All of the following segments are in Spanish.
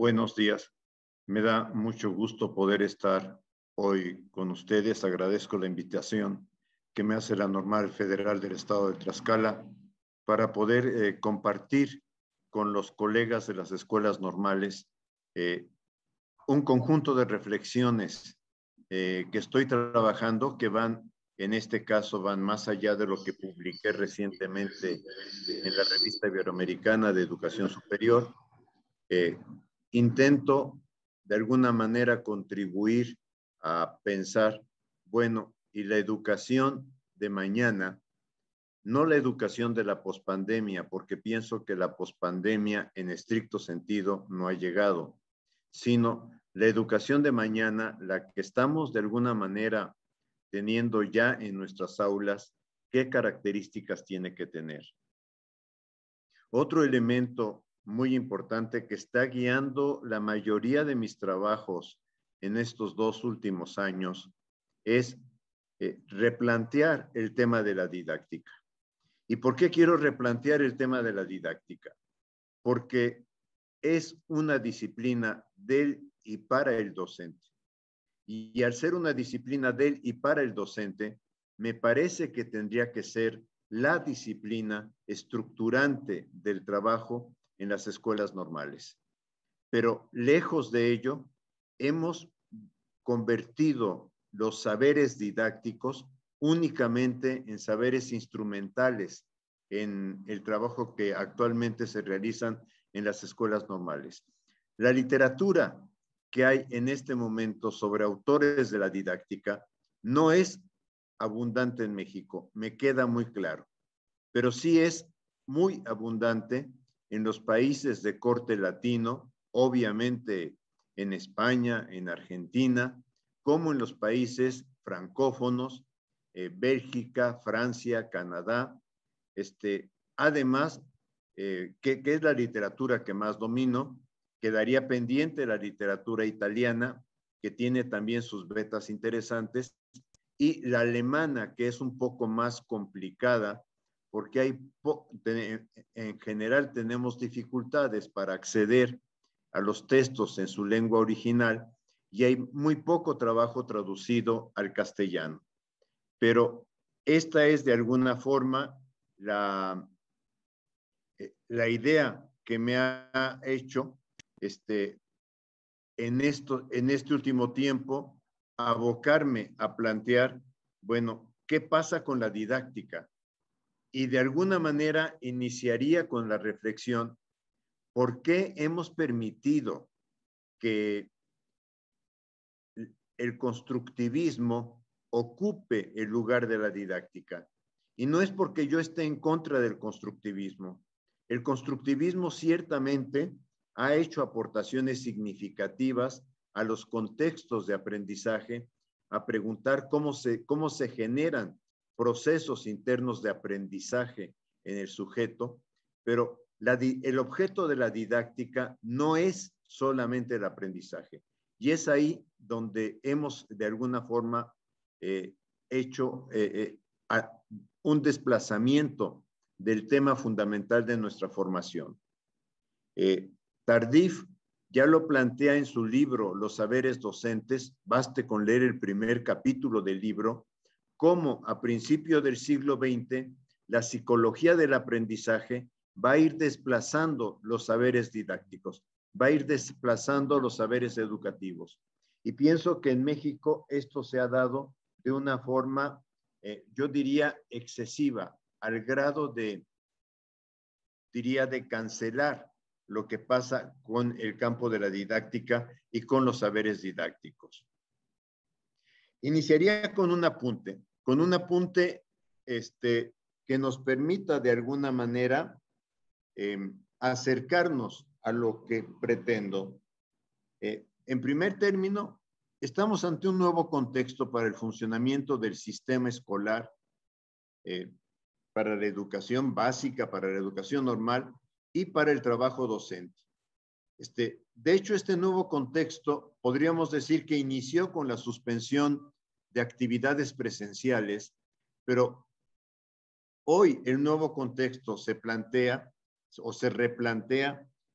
Buenos días. Me da mucho gusto poder estar hoy con ustedes. Agradezco la invitación que me hace la Normal Federal del Estado de Tlaxcala para poder compartir con los colegas de las escuelas normales un conjunto de reflexiones que estoy trabajando, que van, en este caso, van más allá de lo que publiqué recientemente en la revista Iberoamericana de Educación Superior. Intento de alguna manera contribuir a pensar, bueno, y la educación de mañana, no la educación de la pospandemia, porque pienso que la pospandemia en estricto sentido no ha llegado, sino la educación de mañana, la que estamos de alguna manera teniendo ya en nuestras aulas, ¿qué características tiene que tener? Otro elemento muy importante que está guiando la mayoría de mis trabajos en estos 2 últimos años es replantear el tema de la didáctica. ¿Y por qué quiero replantear el tema de la didáctica? Porque es una disciplina del y para el docente. Y al ser una disciplina del y para el docente, me parece que tendría que ser la disciplina estructurante del trabajo en las escuelas normales. Pero lejos de ello, hemos convertido los saberes didácticos únicamente en saberes instrumentales en el trabajo que actualmente se realizan en las escuelas normales. La literatura que hay en este momento sobre autores de la didáctica no es abundante en México, me queda muy claro, pero sí es muy abundante en los países de corte latino, obviamente en España, en Argentina, como en los países francófonos, Bélgica, Francia, Canadá. Además, que es la literatura que más domino, quedaría pendiente la literatura italiana, que tiene también sus vetas interesantes, y la alemana, que es un poco más complicada, porque en general tenemos dificultades para acceder a los textos en su lengua original y hay muy poco trabajo traducido al castellano. Pero esta es de alguna forma la idea que me ha hecho en este último tiempo abocarme a plantear, bueno, ¿qué pasa con la didáctica? Y de alguna manera iniciaría con la reflexión, ¿por qué hemos permitido que el constructivismo ocupe el lugar de la didáctica? Y no es porque yo esté en contra del constructivismo. El constructivismo ciertamente ha hecho aportaciones significativas a los contextos de aprendizaje, a preguntar cómo se generan procesos internos de aprendizaje en el sujeto, pero el objeto de la didáctica no es solamente el aprendizaje. Y es ahí donde hemos de alguna forma hecho un desplazamiento del tema fundamental de nuestra formación. Tardif ya lo plantea en su libro Los saberes docentes, baste con leer el primer capítulo del libro, cómo a principios del siglo XX la psicología del aprendizaje va a ir desplazando los saberes didácticos, va a ir desplazando los saberes educativos. Y pienso que en México esto se ha dado de una forma, yo diría, excesiva, al grado de cancelar lo que pasa con el campo de la didáctica y con los saberes didácticos. Iniciaría con un apunte que nos permita de alguna manera acercarnos a lo que pretendo. En primer término, estamos ante un nuevo contexto para el funcionamiento del sistema escolar, para la educación básica, para la educación normal y para el trabajo docente. De hecho, este nuevo contexto podríamos decir que inició con la suspensión de actividades presenciales, pero hoy el nuevo contexto se plantea o se replantea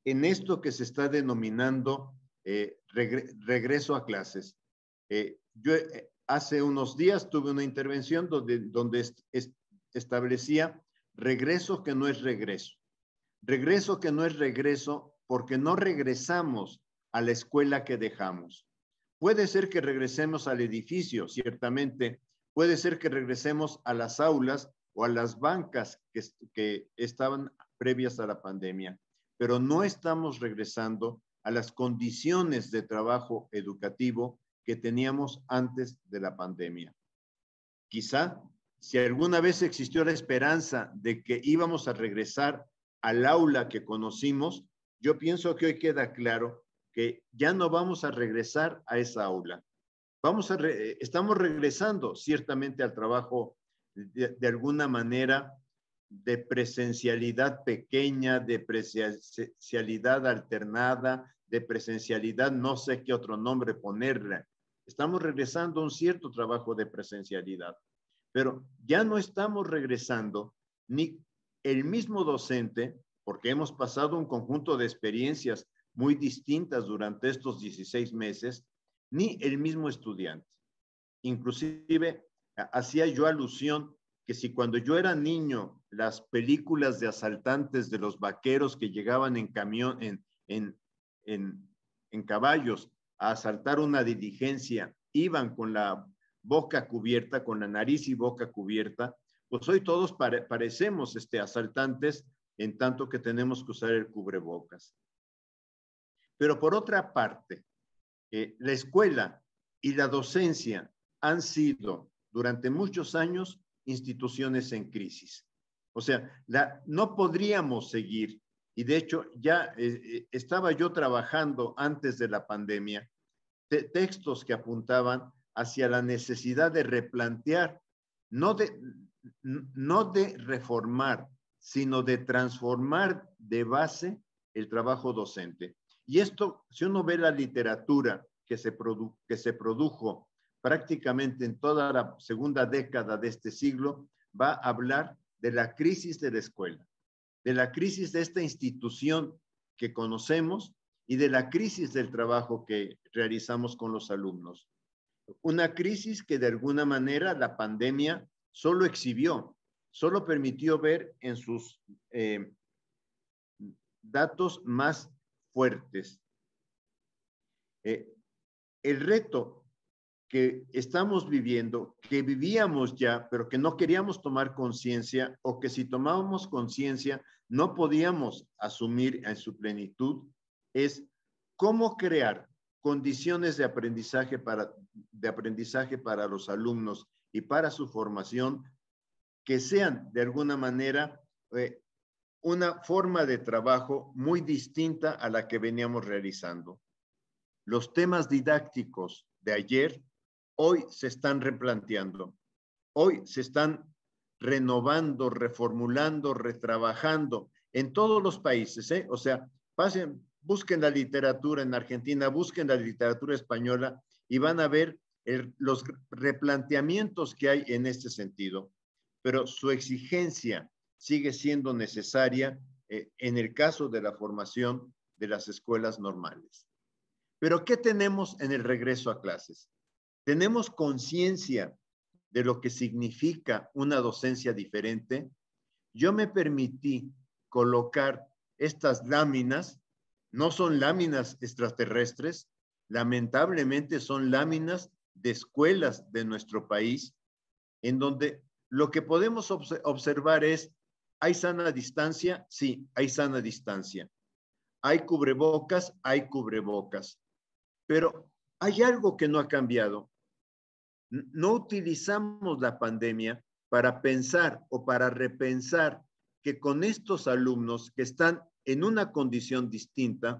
en esto que se está denominando regreso a clases. Yo hace unos días tuve una intervención donde establecía regreso que no es regreso. Regreso que no es regreso porque no regresamos a la escuela que dejamos. Puede ser que regresemos al edificio, ciertamente. Puede ser que regresemos a las aulas o a las bancas que estaban previas a la pandemia, pero no estamos regresando a las condiciones de trabajo educativo que teníamos antes de la pandemia. Quizá, si alguna vez existió la esperanza de que íbamos a regresar al aula que conocimos, yo pienso que hoy queda claro que ya no vamos a regresar a esa aula. Estamos regresando ciertamente al trabajo de alguna manera de presencialidad pequeña, de presencialidad alternada, de presencialidad, no sé qué otro nombre ponerle. Estamos regresando a un cierto trabajo de presencialidad, pero ya no estamos regresando ni el mismo docente, porque hemos pasado un conjunto de experiencias muy distintas durante estos 16 meses, ni el mismo estudiante. Inclusive, hacía yo alusión que si cuando yo era niño, las películas de asaltantes de los vaqueros que llegaban en camión, en caballos a asaltar una diligencia, iban con la boca cubierta, con la nariz y boca cubierta, pues hoy todos parecemos asaltantes en tanto que tenemos que usar el cubrebocas. Pero por otra parte, la escuela y la docencia han sido durante muchos años instituciones en crisis. O sea, no podríamos seguir, y de hecho ya estaba yo trabajando antes de la pandemia, textos que apuntaban hacia la necesidad de replantear, no de reformar, sino de transformar de base el trabajo docente. Y esto, si uno ve la literatura que se produjo prácticamente en toda la segunda década de este siglo, va a hablar de la crisis de la escuela, de la crisis de esta institución que conocemos y de la crisis del trabajo que realizamos con los alumnos. Una crisis que de alguna manera la pandemia solo exhibió, solo permitió ver en sus datos más fuertes. El reto que estamos viviendo, que vivíamos ya, pero que no queríamos tomar conciencia, o que si tomábamos conciencia no podíamos asumir en su plenitud, es cómo crear condiciones de aprendizaje para los alumnos y para su formación que sean de alguna manera una forma de trabajo muy distinta a la que veníamos realizando. Los temas didácticos de ayer hoy se están replanteando, hoy se están renovando, reformulando, retrabajando en todos los países, ¿eh? O sea, busquen la literatura en Argentina, busquen la literatura española y van a ver los replanteamientos que hay en este sentido. Pero su exigencia sigue siendo necesaria en el caso de la formación de las escuelas normales. Pero ¿qué tenemos en el regreso a clases? ¿Tenemos conciencia de lo que significa una docencia diferente? Yo me permití colocar estas láminas, no son láminas extraterrestres, lamentablemente son láminas de escuelas de nuestro país, en donde lo que podemos observar es, ¿hay sana distancia? Sí, hay sana distancia. ¿Hay cubrebocas? Hay cubrebocas. Pero hay algo que no ha cambiado. No utilizamos la pandemia para pensar o para repensar que con estos alumnos que están en una condición distinta,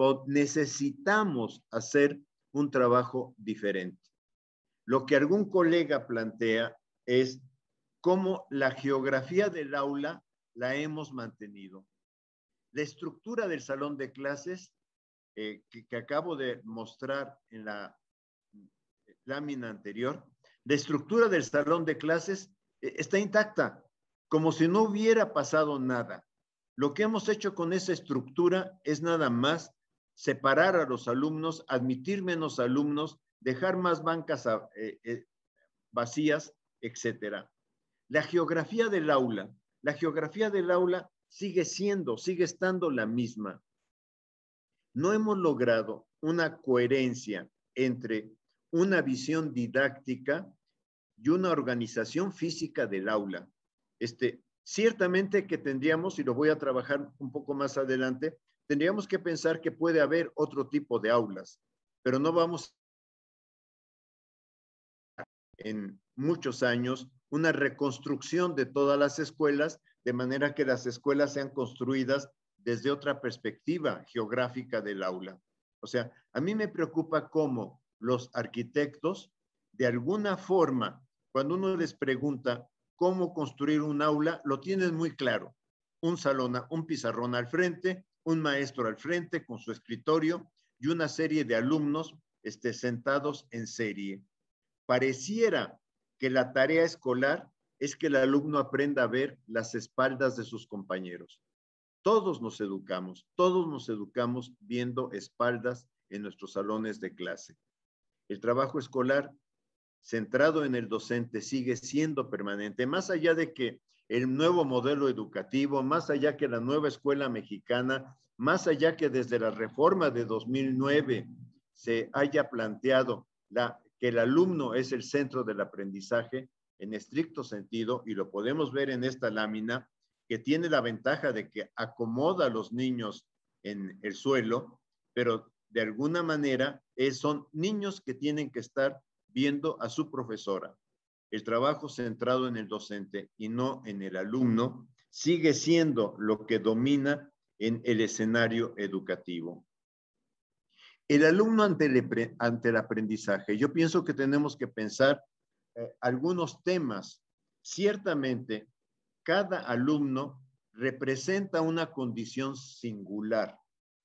necesitamos hacer un trabajo diferente. Lo que algún colega plantea es cómo la geografía del aula la hemos mantenido. La estructura del salón de clases que acabo de mostrar en la lámina anterior, la estructura del salón de clases está intacta, como si no hubiera pasado nada. Lo que hemos hecho con esa estructura es nada más separar a los alumnos, admitir menos alumnos, dejar más bancas vacías, etcétera. La geografía del aula sigue estando la misma. No hemos logrado una coherencia entre una visión didáctica y una organización física del aula. Ciertamente que tendríamos, y lo voy a trabajar un poco más adelante, tendríamos que pensar que puede haber otro tipo de aulas, pero no vamos en muchos años una reconstrucción de todas las escuelas, de manera que las escuelas sean construidas desde otra perspectiva geográfica del aula. O sea, a mí me preocupa cómo los arquitectos, de alguna forma, cuando uno les pregunta cómo construir un aula, lo tienen muy claro. Un salón, un pizarrón al frente, un maestro al frente con su escritorio y una serie de alumnos sentados en serie. Pareciera que la tarea escolar es que el alumno aprenda a ver las espaldas de sus compañeros. Todos nos educamos viendo espaldas en nuestros salones de clase. El trabajo escolar centrado en el docente sigue siendo permanente, más allá de que el nuevo modelo educativo, más allá que la nueva escuela mexicana, más allá que desde la reforma de 2009 se haya planteado que el alumno es el centro del aprendizaje en estricto sentido, y lo podemos ver en esta lámina, que tiene la ventaja de que acomoda a los niños en el suelo, pero de alguna manera son niños que tienen que estar viendo a su profesora. El trabajo centrado en el docente y no en el alumno sigue siendo lo que domina en el escenario educativo. El alumno ante el aprendizaje, yo pienso que tenemos que pensar algunos temas. Ciertamente, cada alumno representa una condición singular.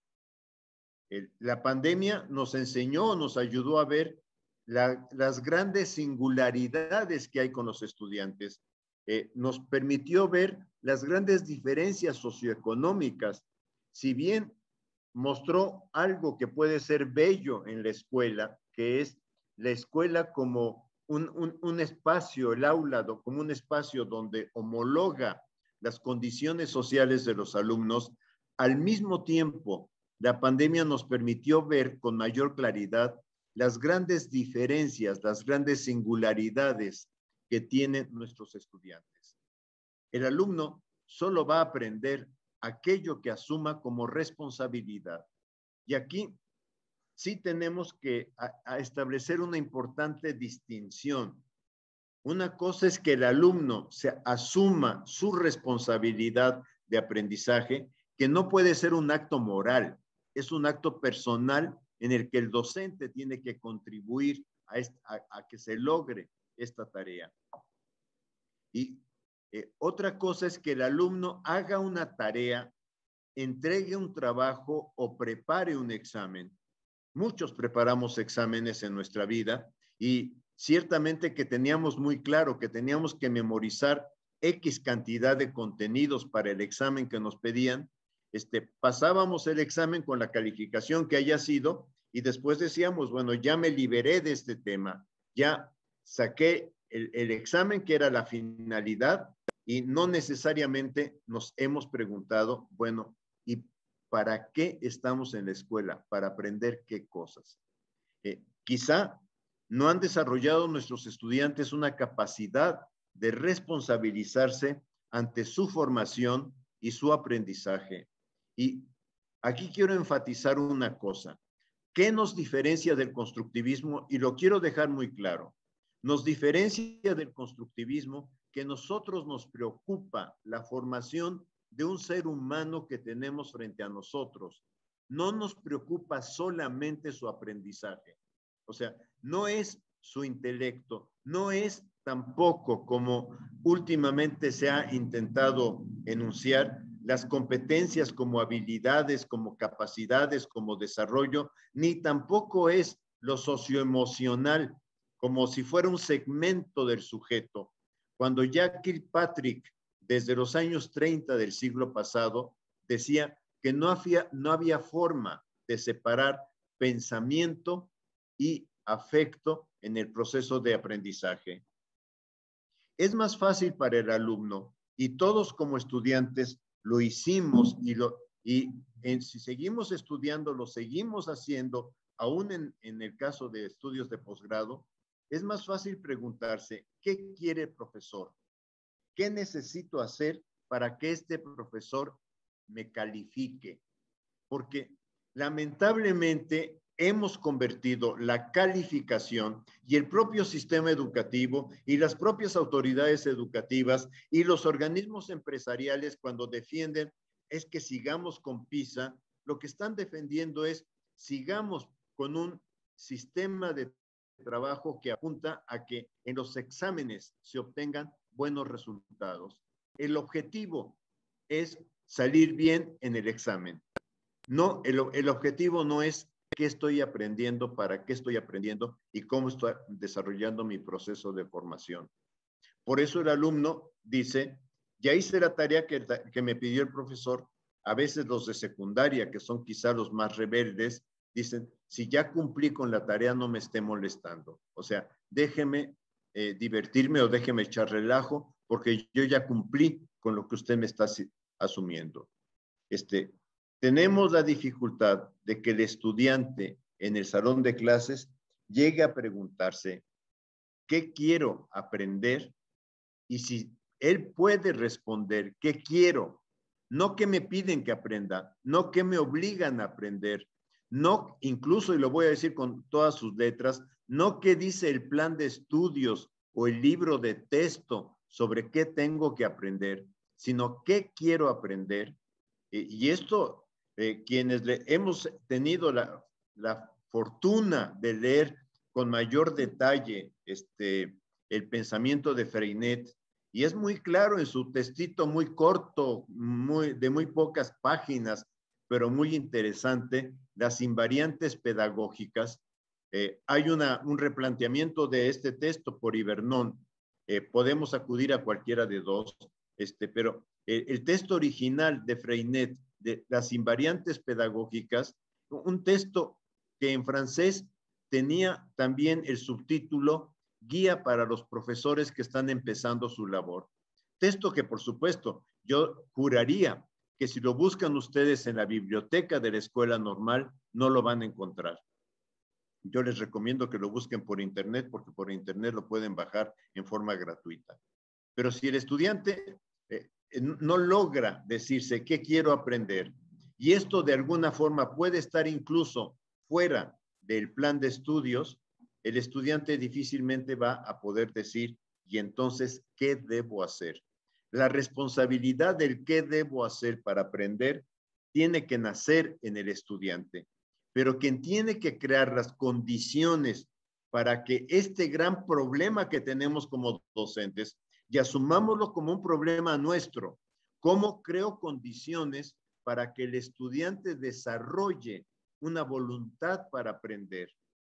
La pandemia nos enseñó, nos ayudó a ver las grandes singularidades que hay con los estudiantes. Nos permitió ver las grandes diferencias socioeconómicas. Si bien mostró algo que puede ser bello en la escuela, que es la escuela como un espacio, el aula como un espacio donde homologa las condiciones sociales de los alumnos. Al mismo tiempo, la pandemia nos permitió ver con mayor claridad las grandes diferencias, las grandes singularidades que tienen nuestros estudiantes. El alumno solo va a aprender aquello que asuma como responsabilidad. Y aquí sí tenemos que establecer una importante distinción. Una cosa es que el alumno asuma su responsabilidad de aprendizaje, que no puede ser un acto moral, es un acto personal en el que el docente tiene que contribuir a que se logre esta tarea. Y otra cosa es que el alumno haga una tarea, entregue un trabajo o prepare un examen. Muchos preparamos exámenes en nuestra vida y ciertamente que teníamos muy claro que teníamos que memorizar X cantidad de contenidos para el examen que nos pedían. Pasábamos el examen con la calificación que haya sido y después decíamos, bueno, ya me liberé de este tema, ya saqué el examen que era la finalidad y no necesariamente nos hemos preguntado, bueno, ¿y para qué estamos en la escuela? Para aprender qué cosas. Quizá no han desarrollado nuestros estudiantes una capacidad de responsabilizarse ante su formación y su aprendizaje. Y aquí quiero enfatizar una cosa. ¿Qué nos diferencia del constructivismo? Y lo quiero dejar muy claro. Nos diferencia del constructivismo que nosotros nos preocupa la formación de un ser humano que tenemos frente a nosotros. No nos preocupa solamente su aprendizaje. O sea, no es su intelecto, no es tampoco, como últimamente se ha intentado enunciar, las competencias como habilidades, como capacidades, como desarrollo, ni tampoco es lo socioemocional, como si fuera un segmento del sujeto. Cuando Jack Kilpatrick, desde los años 30 del siglo pasado, decía que no había forma de separar pensamiento y afecto en el proceso de aprendizaje. Es más fácil para el alumno, y todos como estudiantes lo hicimos, si seguimos estudiando, lo seguimos haciendo, aún en el caso de estudios de posgrado, es más fácil preguntarse, ¿qué quiere el profesor? ¿Qué necesito hacer para que este profesor me califique? Porque lamentablemente hemos convertido la calificación y el propio sistema educativo y las propias autoridades educativas y los organismos empresariales, cuando defienden es que sigamos con PISA, lo que están defendiendo es sigamos con un sistema de trabajo que apunta a que en los exámenes se obtengan buenos resultados. El objetivo es salir bien en el examen. No, el objetivo no es qué estoy aprendiendo, para qué estoy aprendiendo y cómo estoy desarrollando mi proceso de formación. Por eso el alumno dice, ya hice la tarea que me pidió el profesor. A veces los de secundaria, que son quizá los más rebeldes, dicen, si ya cumplí con la tarea, no me esté molestando. O sea, déjeme divertirme o déjeme echar relajo, porque yo ya cumplí con lo que usted me está asumiendo. Tenemos la dificultad de que el estudiante en el salón de clases llegue a preguntarse, ¿qué quiero aprender? Y si él puede responder, ¿qué quiero? No que me piden que aprenda, no que me obligan a aprender, no, incluso, y lo voy a decir con todas sus letras, no que dice el plan de estudios o el libro de texto sobre qué tengo que aprender, sino qué quiero aprender. Y esto, quienes hemos tenido la fortuna de leer con mayor detalle el pensamiento de Freinet, y es muy claro en su textito muy corto, de muy pocas páginas, pero muy interesante, las invariantes pedagógicas. Hay un replanteamiento de este texto por Ibernón. Podemos acudir a cualquiera de dos, pero el texto original de Freinet, de las invariantes pedagógicas, un texto que en francés tenía también el subtítulo Guía para los profesores que están empezando su labor. Texto que, por supuesto, yo juraría que si lo buscan ustedes en la biblioteca de la escuela normal, no lo van a encontrar. Yo les recomiendo que lo busquen por internet, porque por internet lo pueden bajar en forma gratuita. Pero si el estudiante no logra decirse qué quiero aprender, y esto de alguna forma puede estar incluso fuera del plan de estudios, el estudiante difícilmente va a poder decir, y entonces, ¿qué debo hacer? La responsabilidad del qué debo hacer para aprender tiene que nacer en el estudiante, pero quien tiene que crear las condiciones para que este gran problema que tenemos como docentes, y asumámoslo como un problema nuestro, ¿cómo creo condiciones para que el estudiante desarrolle una voluntad para aprender?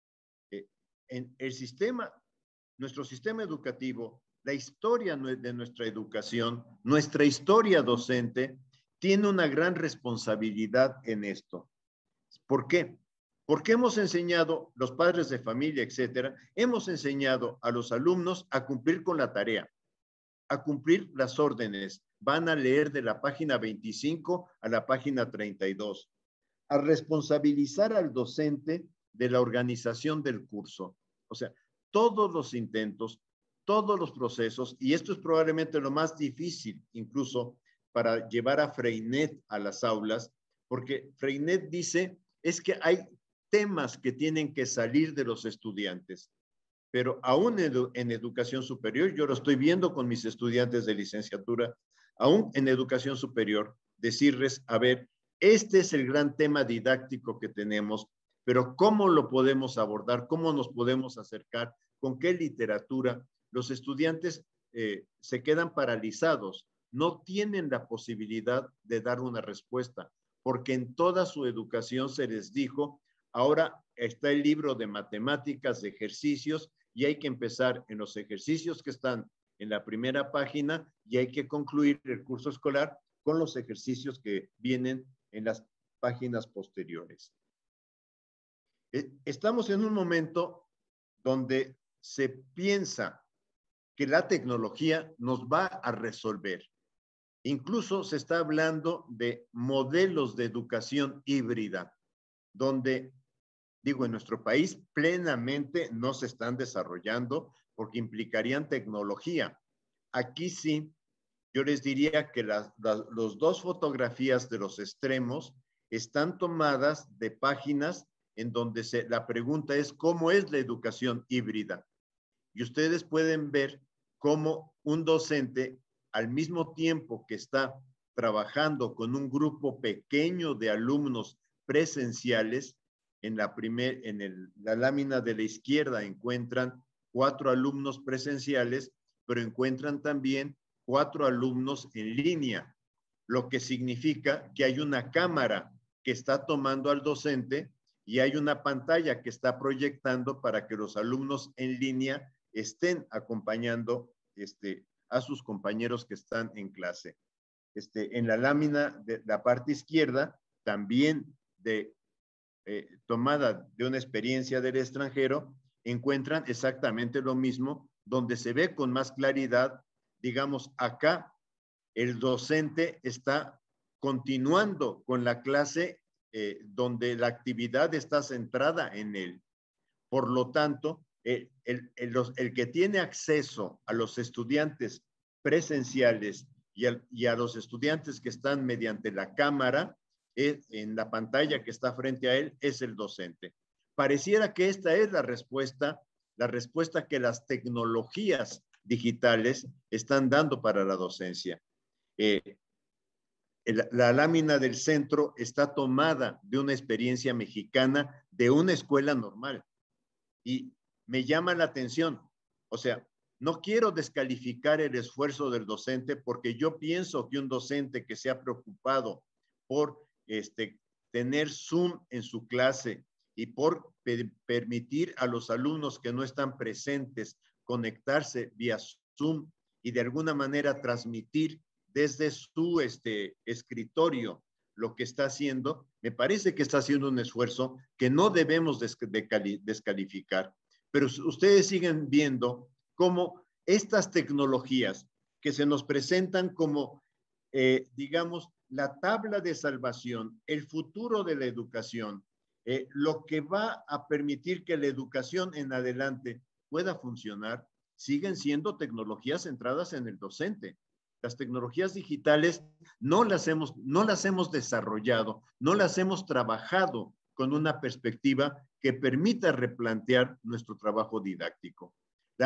En el sistema, nuestro sistema educativo, la historia de nuestra educación, nuestra historia docente, tiene una gran responsabilidad en esto. ¿Por qué? Porque hemos enseñado, los padres de familia, etcétera, hemos enseñado a los alumnos a cumplir con la tarea, a cumplir las órdenes. Van a leer de la página 25 a la página 32, a responsabilizar al docente de la organización del curso. O sea, todos los intentos, todos los procesos, y esto es probablemente lo más difícil incluso para llevar a Freinet a las aulas, porque Freinet dice es que hay temas que tienen que salir de los estudiantes, pero aún en educación superior, yo lo estoy viendo con mis estudiantes de licenciatura, aún en educación superior, decirles, a ver, este es el gran tema didáctico que tenemos, pero ¿cómo lo podemos abordar? ¿Cómo nos podemos acercar? ¿Con qué literatura? Los estudiantes se quedan paralizados, no tienen la posibilidad de dar una respuesta, porque en toda su educación se les dijo, ahora está el libro de matemáticas, de ejercicios, y hay que empezar en los ejercicios que están en la primera página y hay que concluir el curso escolar con los ejercicios que vienen en las páginas posteriores. Estamos en un momento donde se piensa que la tecnología nos va a resolver. Incluso se está hablando de modelos de educación híbrida, donde, digo, en nuestro país plenamente no se están desarrollando porque implicarían tecnología. Aquí sí, yo les diría que las dos fotografías de los extremos están tomadas de páginas en donde la pregunta es ¿cómo es la educación híbrida? Y ustedes pueden ver cómo un docente, al mismo tiempo que está trabajando con un grupo pequeño de alumnos presenciales, en la lámina de la izquierda encuentran 4 alumnos presenciales, pero encuentran también 4 alumnos en línea, lo que significa que hay una cámara que está tomando al docente y hay una pantalla que está proyectando para que los alumnos en línea estén acompañando a sus compañeros que están en clase. En la lámina de la parte izquierda, también tomada de una experiencia del extranjero, encuentran exactamente lo mismo, donde se ve con más claridad, digamos, acá el docente está continuando con la clase donde la actividad está centrada en él. Por lo tanto, el que tiene acceso a los estudiantes presenciales y a los estudiantes que están mediante la cámara, en la pantalla que está frente a él, es el docente. Pareciera que esta es la respuesta que las tecnologías digitales están dando para la docencia. La lámina del centro está tomada de una experiencia mexicana de una escuela normal. Y me llama la atención, o sea, no quiero descalificar el esfuerzo del docente porque yo pienso que un docente que se ha preocupado por tener Zoom en su clase y por permitir a los alumnos que no están presentes conectarse vía Zoom y de alguna manera transmitir desde su escritorio lo que está haciendo, me parece que está haciendo un esfuerzo que no debemos descalificar. Pero ustedes siguen viendo cómo estas tecnologías que se nos presentan como, digamos, la tabla de salvación, el futuro de la educación, lo que va a permitir que la educación en adelante pueda funcionar, siguen siendo tecnologías centradas en el docente. Las tecnologías digitales no las hemos desarrollado, no las hemos trabajado con una perspectiva que permita replantear nuestro trabajo didáctico.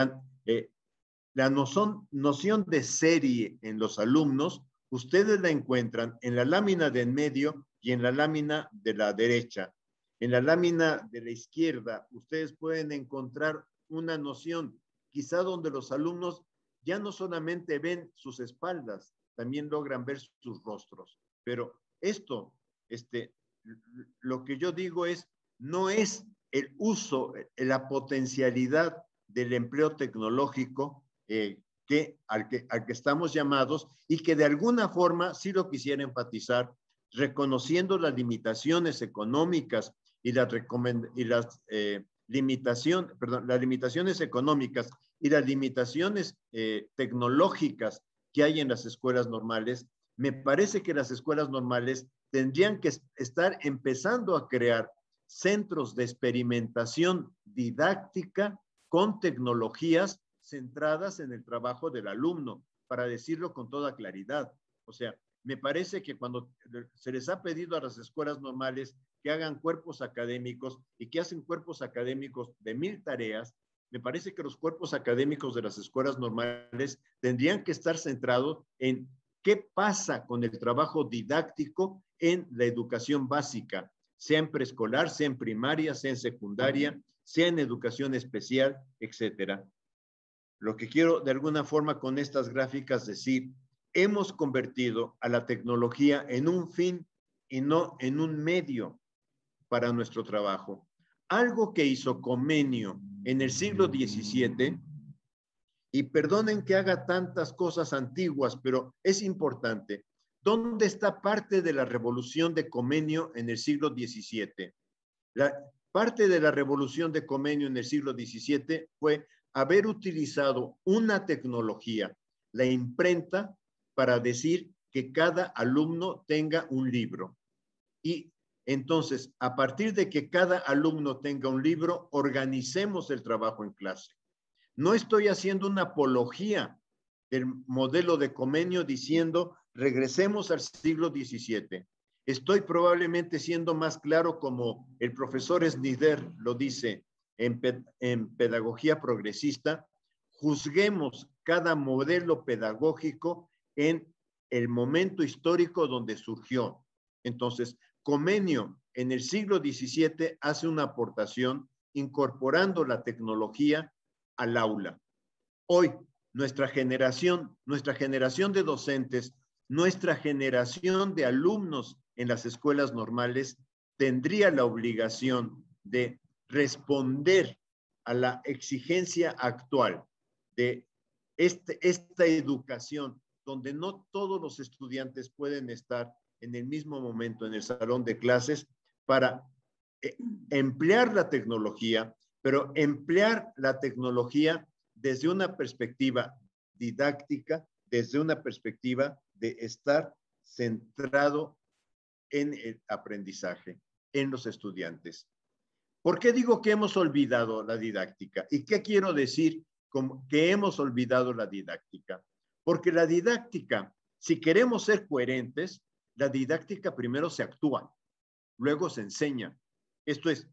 La noción de serie en los alumnos, ustedes la encuentran en la lámina de en medio y en la lámina de la derecha. En la lámina de la izquierda, ustedes pueden encontrar una noción, quizá donde los alumnos ya no solamente ven sus espaldas, también logran ver sus rostros. Pero esto, lo que yo digo es, no es el uso, la potencialidad del empleo tecnológico al que estamos llamados y que de alguna forma sí lo quisiera enfatizar, reconociendo las limitaciones económicas y las limitaciones económicas y las limitaciones tecnológicas que hay en las escuelas normales. Me parece que las escuelas normales tendrían que estar empezando a crear centros de experimentación didáctica con tecnologías centradas en el trabajo del alumno, para decirlo con toda claridad. O sea, me parece que cuando se les ha pedido a las escuelas normales que hagan cuerpos académicos y que hacen cuerpos académicos de 1000 tareas, me parece que los cuerpos académicos de las escuelas normales tendrían que estar centrados en qué pasa con el trabajo didáctico en la educación básica, sea en preescolar, sea en primaria, sea en secundaria, sea en educación especial, etcétera. Lo que quiero de alguna forma con estas gráficas decir, hemos convertido a la tecnología en un fin y no en un medio para nuestro trabajo. Algo que hizo Comenio en el siglo XVII, y perdonen que haga tantas cosas antiguas, pero es importante. ¿Dónde está parte de la revolución de Comenio en el siglo XVII? Parte de la revolución de Comenio en el siglo XVII fue haber utilizado una tecnología, la imprenta, para decir que cada alumno tenga un libro. Y entonces, a partir de que cada alumno tenga un libro, organicemos el trabajo en clase. No estoy haciendo una apología del modelo de Comenio diciendo regresemos al siglo XVII. Estoy probablemente siendo más claro, como el profesor Snyder lo dice en Pedagogía Progresista: juzguemos cada modelo pedagógico en el momento histórico donde surgió. Entonces, Comenio en el siglo XVII hace una aportación incorporando la tecnología al aula. Hoy, nuestra generación de docentes, nuestra generación de alumnos en las escuelas normales tendría la obligación de responder a la exigencia actual de esta educación, donde no todos los estudiantes pueden estar en el mismo momento en el salón de clases, para emplear la tecnología, pero emplear la tecnología desde una perspectiva didáctica, desde una perspectiva de estar centrado en el aprendizaje, en los estudiantes. ¿Por qué digo que hemos olvidado la didáctica? ¿Y qué quiero decir con que hemos olvidado la didáctica? Porque la didáctica, si queremos ser coherentes, la didáctica primero se actúa, luego se enseña. Esto es,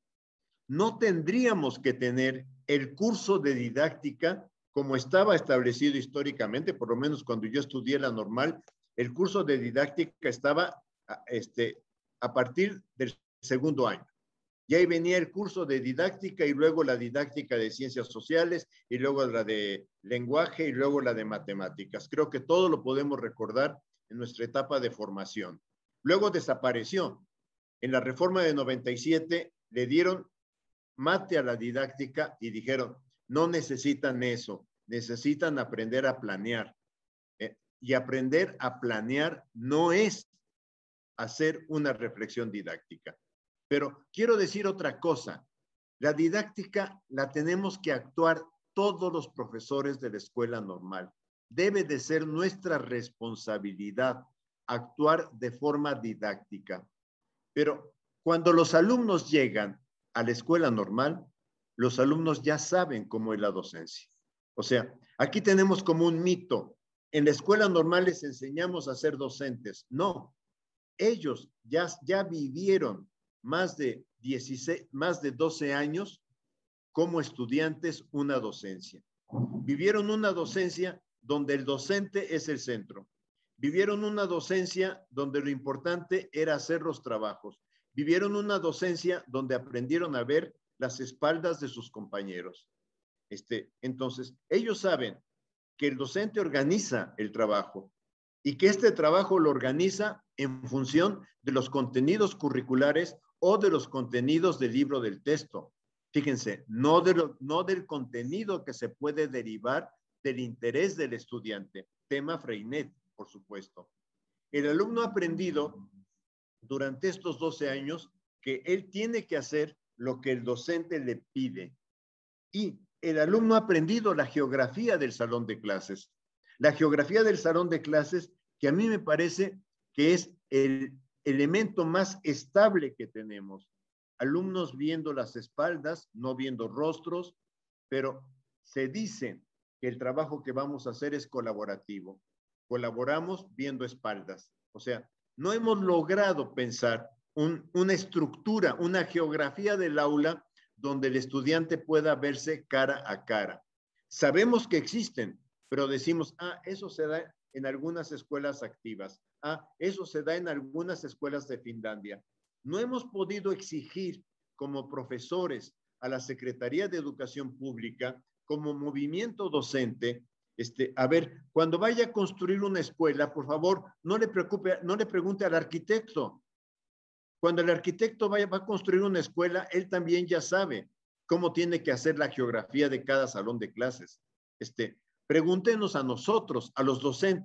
no tendríamos que tener el curso de didáctica como estaba establecido históricamente, por lo menos cuando yo estudié la normal. El curso de didáctica estaba a partir del segundo año. Y ahí venía el curso de didáctica y luego la didáctica de ciencias sociales y luego la de lenguaje y luego la de matemáticas. Creo que todo lo podemos recordar en nuestra etapa de formación. Luego desapareció. En la reforma de 97 le dieron mate a la didáctica y dijeron, no necesitan eso, necesitan aprender a planear. Y aprender a planear no es hacer una reflexión didáctica. Pero quiero decir otra cosa. La didáctica la tenemos que actuar todos los profesores de la escuela normal. Debe de ser nuestra responsabilidad actuar de forma didáctica. Pero cuando los alumnos llegan a la escuela normal, los alumnos ya saben cómo es la docencia. O sea, aquí tenemos como un mito. En la escuela normal les enseñamos a ser docentes. No, ellos ya vivieron más de 12 años como estudiantes una docencia. Vivieron una docencia donde el docente es el centro. Vivieron una docencia donde lo importante era hacer los trabajos. Vivieron una docencia donde aprendieron a ver las espaldas de sus compañeros. Entonces, ellos saben que el docente organiza el trabajo y que este trabajo lo organiza en función de los contenidos curriculares o de los contenidos del libro del texto. Fíjense, no del contenido que se puede derivar del interés del estudiante. Tema Freinet, por supuesto. El alumno ha aprendido durante estos 12 años que él tiene que hacer lo que el docente le pide. Y el alumno ha aprendido la geografía del salón de clases. La geografía del salón de clases, que a mí me parece que es el elemento más estable que tenemos. Alumnos viendo las espaldas, no viendo rostros, pero se dice que el trabajo que vamos a hacer es colaborativo. Colaboramos viendo espaldas. O sea, no hemos logrado pensar una estructura, una geografía del aula donde el estudiante pueda verse cara a cara. Sabemos que existen, pero decimos, eso se da en algunas escuelas activas. Eso se da en algunas escuelas de Finlandia. No hemos podido exigir como profesores a la Secretaría de Educación Pública, como movimiento docente, a ver, cuando vaya a construir una escuela, por favor, no le pregunte al arquitecto. Cuando el arquitecto va a construir una escuela, él también ya sabe cómo tiene que hacer la geografía de cada salón de clases. Pregúntenos a nosotros, a los docentes,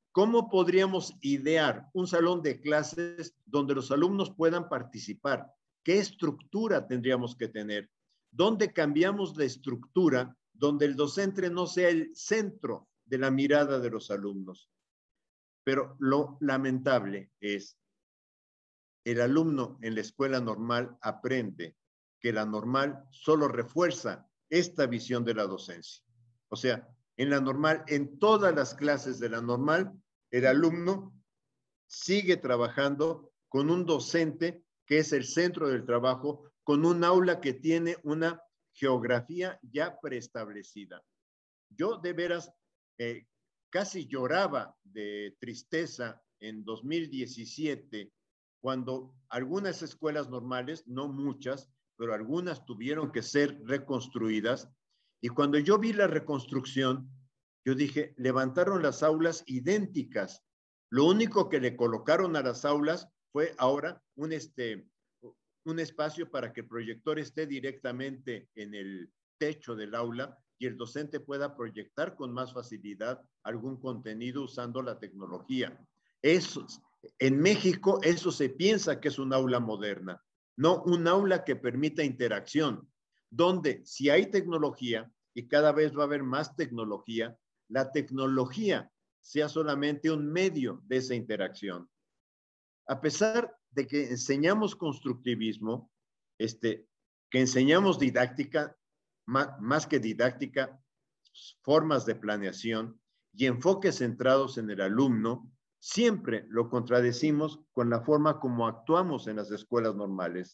¿Cómo podríamos idear un salón de clases donde los alumnos puedan participar? ¿Qué estructura tendríamos que tener? ¿Dónde cambiamos la estructura donde el docente no sea el centro de la mirada de los alumnos? Pero lo lamentable es, el alumno en la escuela normal aprende que la normal solo refuerza esta visión de la docencia. O sea, en la normal, en todas las clases de la normal, el alumno sigue trabajando con un docente que es el centro del trabajo, con un aula que tiene una geografía ya preestablecida. Yo de veras casi lloraba de tristeza en 2017 cuando algunas escuelas normales, no muchas, pero algunas tuvieron que ser reconstruidas. Y cuando yo vi la reconstrucción, yo dije, levantaron las aulas idénticas. Lo único que le colocaron a las aulas fue ahora un espacio para que el proyector esté directamente en el techo del aula y el docente pueda proyectar con más facilidad algún contenido usando la tecnología. Eso, en México, eso se piensa que es un aula moderna, no un aula que permita interacción, donde si hay tecnología, y cada vez va a haber más tecnología, la tecnología sea solamente un medio de esa interacción. A pesar de que enseñamos constructivismo, que enseñamos didáctica, más que didáctica, formas de planeación y enfoques centrados en el alumno, siempre lo contradecimos con la forma como actuamos en las escuelas normales.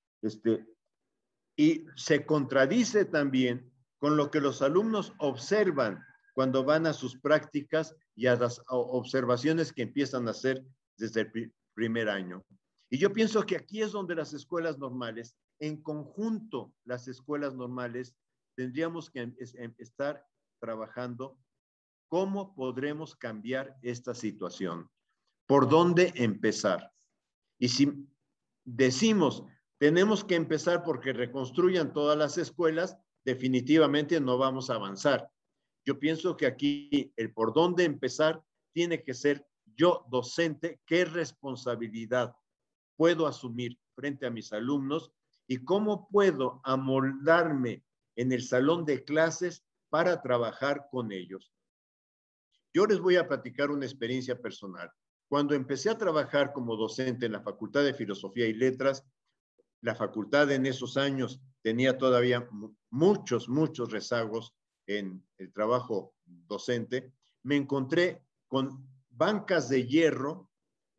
Y se contradice también con lo que los alumnos observan cuando van a sus prácticas y a las observaciones que empiezan a hacer desde el primer año. Y yo pienso que aquí es donde las escuelas normales, en conjunto las escuelas normales, tendríamos que estar trabajando cómo podremos cambiar esta situación, por dónde empezar. Y si decimos, tenemos que empezar porque reconstruyan todas las escuelas, definitivamente no vamos a avanzar. Yo pienso que aquí el por dónde empezar tiene que ser yo, docente, qué responsabilidad puedo asumir frente a mis alumnos y cómo puedo amoldarme en el salón de clases para trabajar con ellos. Yo les voy a platicar una experiencia personal. Cuando empecé a trabajar como docente en la Facultad de Filosofía y Letras, la facultad en esos años tenía todavía muchos rezagos en el trabajo docente, me encontré con bancas de hierro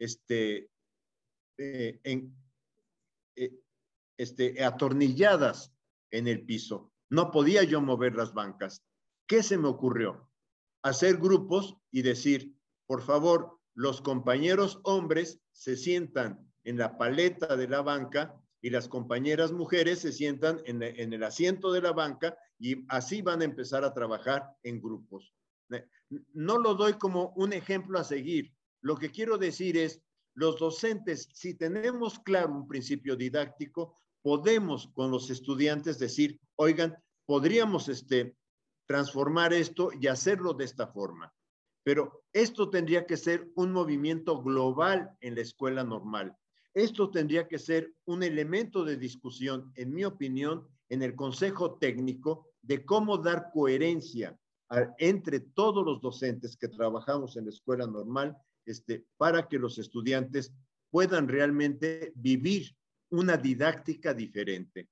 atornilladas en el piso. No podía yo mover las bancas. ¿Qué se me ocurrió? Hacer grupos y decir, por favor, los compañeros hombres se sientan en la paleta de la banca y las compañeras mujeres se sientan en el asiento de la banca y así van a empezar a trabajar en grupos. No lo doy como un ejemplo a seguir. Lo que quiero decir es, los docentes, si tenemos claro un principio didáctico, podemos con los estudiantes decir, oigan, podríamos transformar esto y hacerlo de esta forma. Pero esto tendría que ser un movimiento global en la escuela normal. Esto tendría que ser un elemento de discusión, en mi opinión, en el consejo técnico de cómo dar coherencia entre todos los docentes que trabajamos en la escuela normal, para que los estudiantes puedan realmente vivir una didáctica diferente.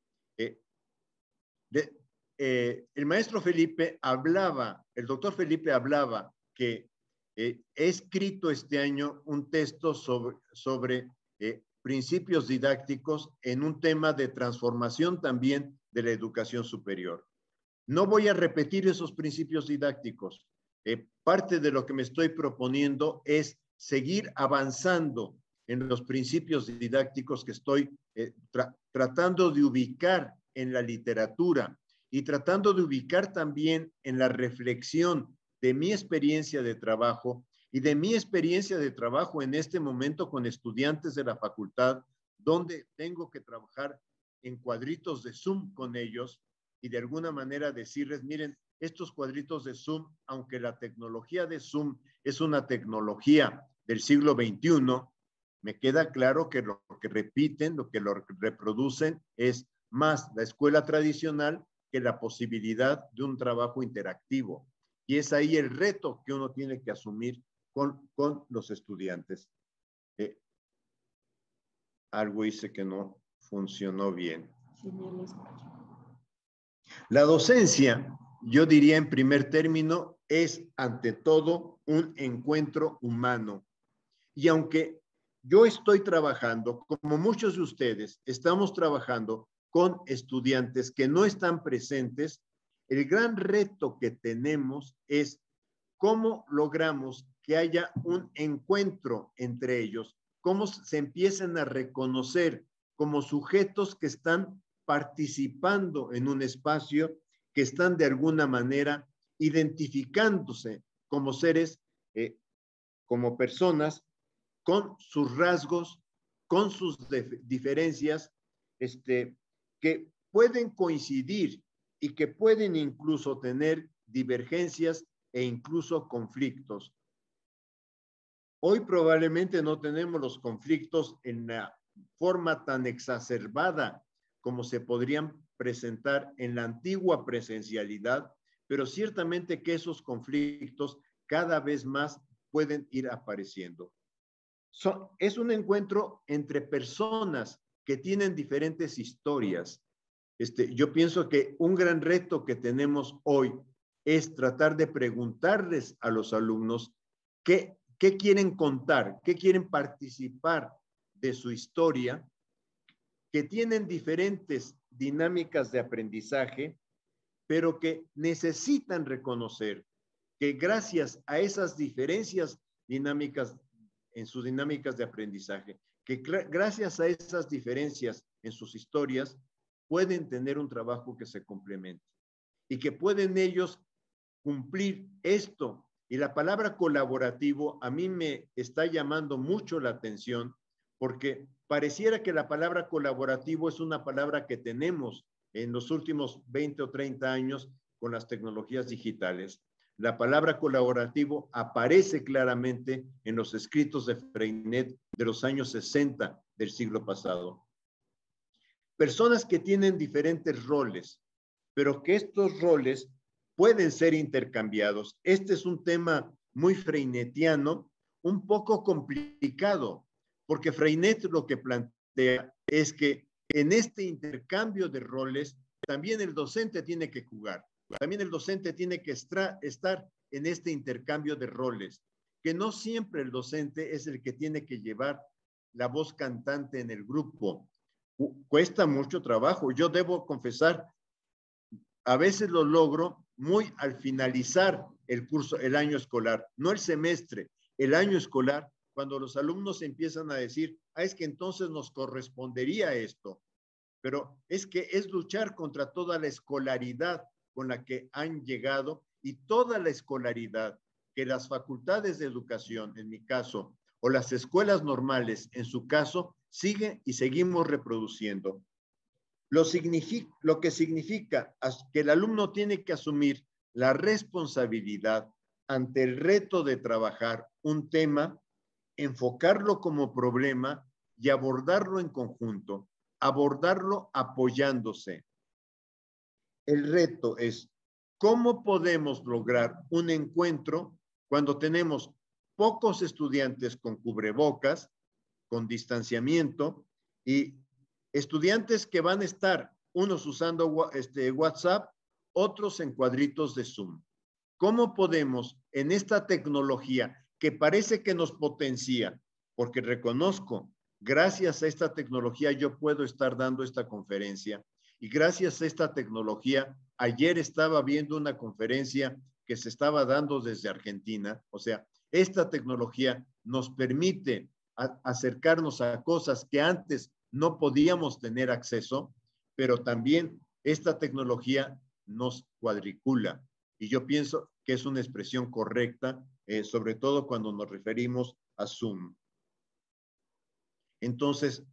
El maestro Felipe hablaba, el doctor Felipe hablaba que he escrito este año un texto sobre principios didácticos en un tema de transformación también de la educación superior. No voy a repetir esos principios didácticos. Parte de lo que me estoy proponiendo es seguir avanzando en los principios didácticos que estoy tratando de ubicar en la literatura y tratando de ubicar también en la reflexión de mi experiencia de trabajo y de mi experiencia de trabajo en este momento con estudiantes de la facultad, donde tengo que trabajar en cuadritos de Zoom con ellos y de alguna manera decirles, miren, estos cuadritos de Zoom, aunque la tecnología de Zoom es una tecnología del siglo XXI, me queda claro que lo que repiten, lo que lo reproducen es más la escuela tradicional que la posibilidad de un trabajo interactivo. Y es ahí el reto que uno tiene que asumir con los estudiantes. Algo hice que no funcionó bien. La docencia, yo diría en primer término, es ante todo un encuentro humano. Y aunque yo estoy trabajando, como muchos de ustedes, estamos trabajando con estudiantes que no están presentes, el gran reto que tenemos es cómo logramos que haya un encuentro entre ellos, cómo se empiecen a reconocer como sujetos que están participando en un espacio, que están de alguna manera identificándose como seres, como personas, con sus rasgos, con sus diferencias, que pueden coincidir y que pueden incluso tener divergencias e incluso conflictos. Hoy probablemente no tenemos los conflictos en la forma tan exacerbada como se podrían presentar en la antigua presencialidad, pero ciertamente que esos conflictos cada vez más pueden ir apareciendo. Es un encuentro entre personas que tienen diferentes historias. Yo pienso que un gran reto que tenemos hoy es tratar de preguntarles a los alumnos qué quieren contar, qué quieren participar de su historia, que tienen diferentes dinámicas de aprendizaje, pero que necesitan reconocer que gracias a esas diferencias dinámicas en sus dinámicas de aprendizaje, que gracias a esas diferencias en sus historias pueden tener un trabajo que se complemente y que pueden ellos cumplir esto. Y la palabra colaborativo a mí me está llamando mucho la atención porque pareciera que la palabra colaborativo es una palabra que tenemos en los últimos 20 o 30 años con las tecnologías digitales. La palabra colaborativo aparece claramente en los escritos de Freinet de los años 60 del siglo pasado. Personas que tienen diferentes roles, pero que estos roles pueden ser intercambiados. Este es un tema muy freinetiano, un poco complicado, porque Freinet lo que plantea es que en este intercambio de roles también el docente tiene que jugar, también el docente tiene que estar en este intercambio de roles, que no siempre el docente es el que tiene que llevar la voz cantante en el grupo. Cuesta mucho trabajo. Yo debo confesar, a veces lo logro muy al finalizar el curso, el año escolar, no el semestre, el año escolar, cuando los alumnos empiezan a decir, es que entonces nos correspondería esto. Pero es que es luchar contra toda la escolaridad con la que han llegado y toda la escolaridad que las facultades de educación, en mi caso, o las escuelas normales, en su caso, siguen y seguimos reproduciendo. Lo que significa que el alumno tiene que asumir la responsabilidad ante el reto de trabajar un tema, enfocarlo como problema y abordarlo en conjunto, abordarlo apoyándose. El reto es cómo podemos lograr un encuentro cuando tenemos pocos estudiantes con cubrebocas, con distanciamiento y estudiantes que van a estar unos usando WhatsApp, otros en cuadritos de Zoom. ¿Cómo podemos en esta tecnología que parece que nos potencia? Porque reconozco, gracias a esta tecnología yo puedo estar dando esta conferencia y gracias a esta tecnología, ayer estaba viendo una conferencia que se estaba dando desde Argentina. O sea, esta tecnología nos permite acercarnos a cosas que antes no podíamos tener acceso, pero también esta tecnología nos cuadricula. Y yo pienso que es una expresión correcta, sobre todo cuando nos referimos a Zoom. Entonces,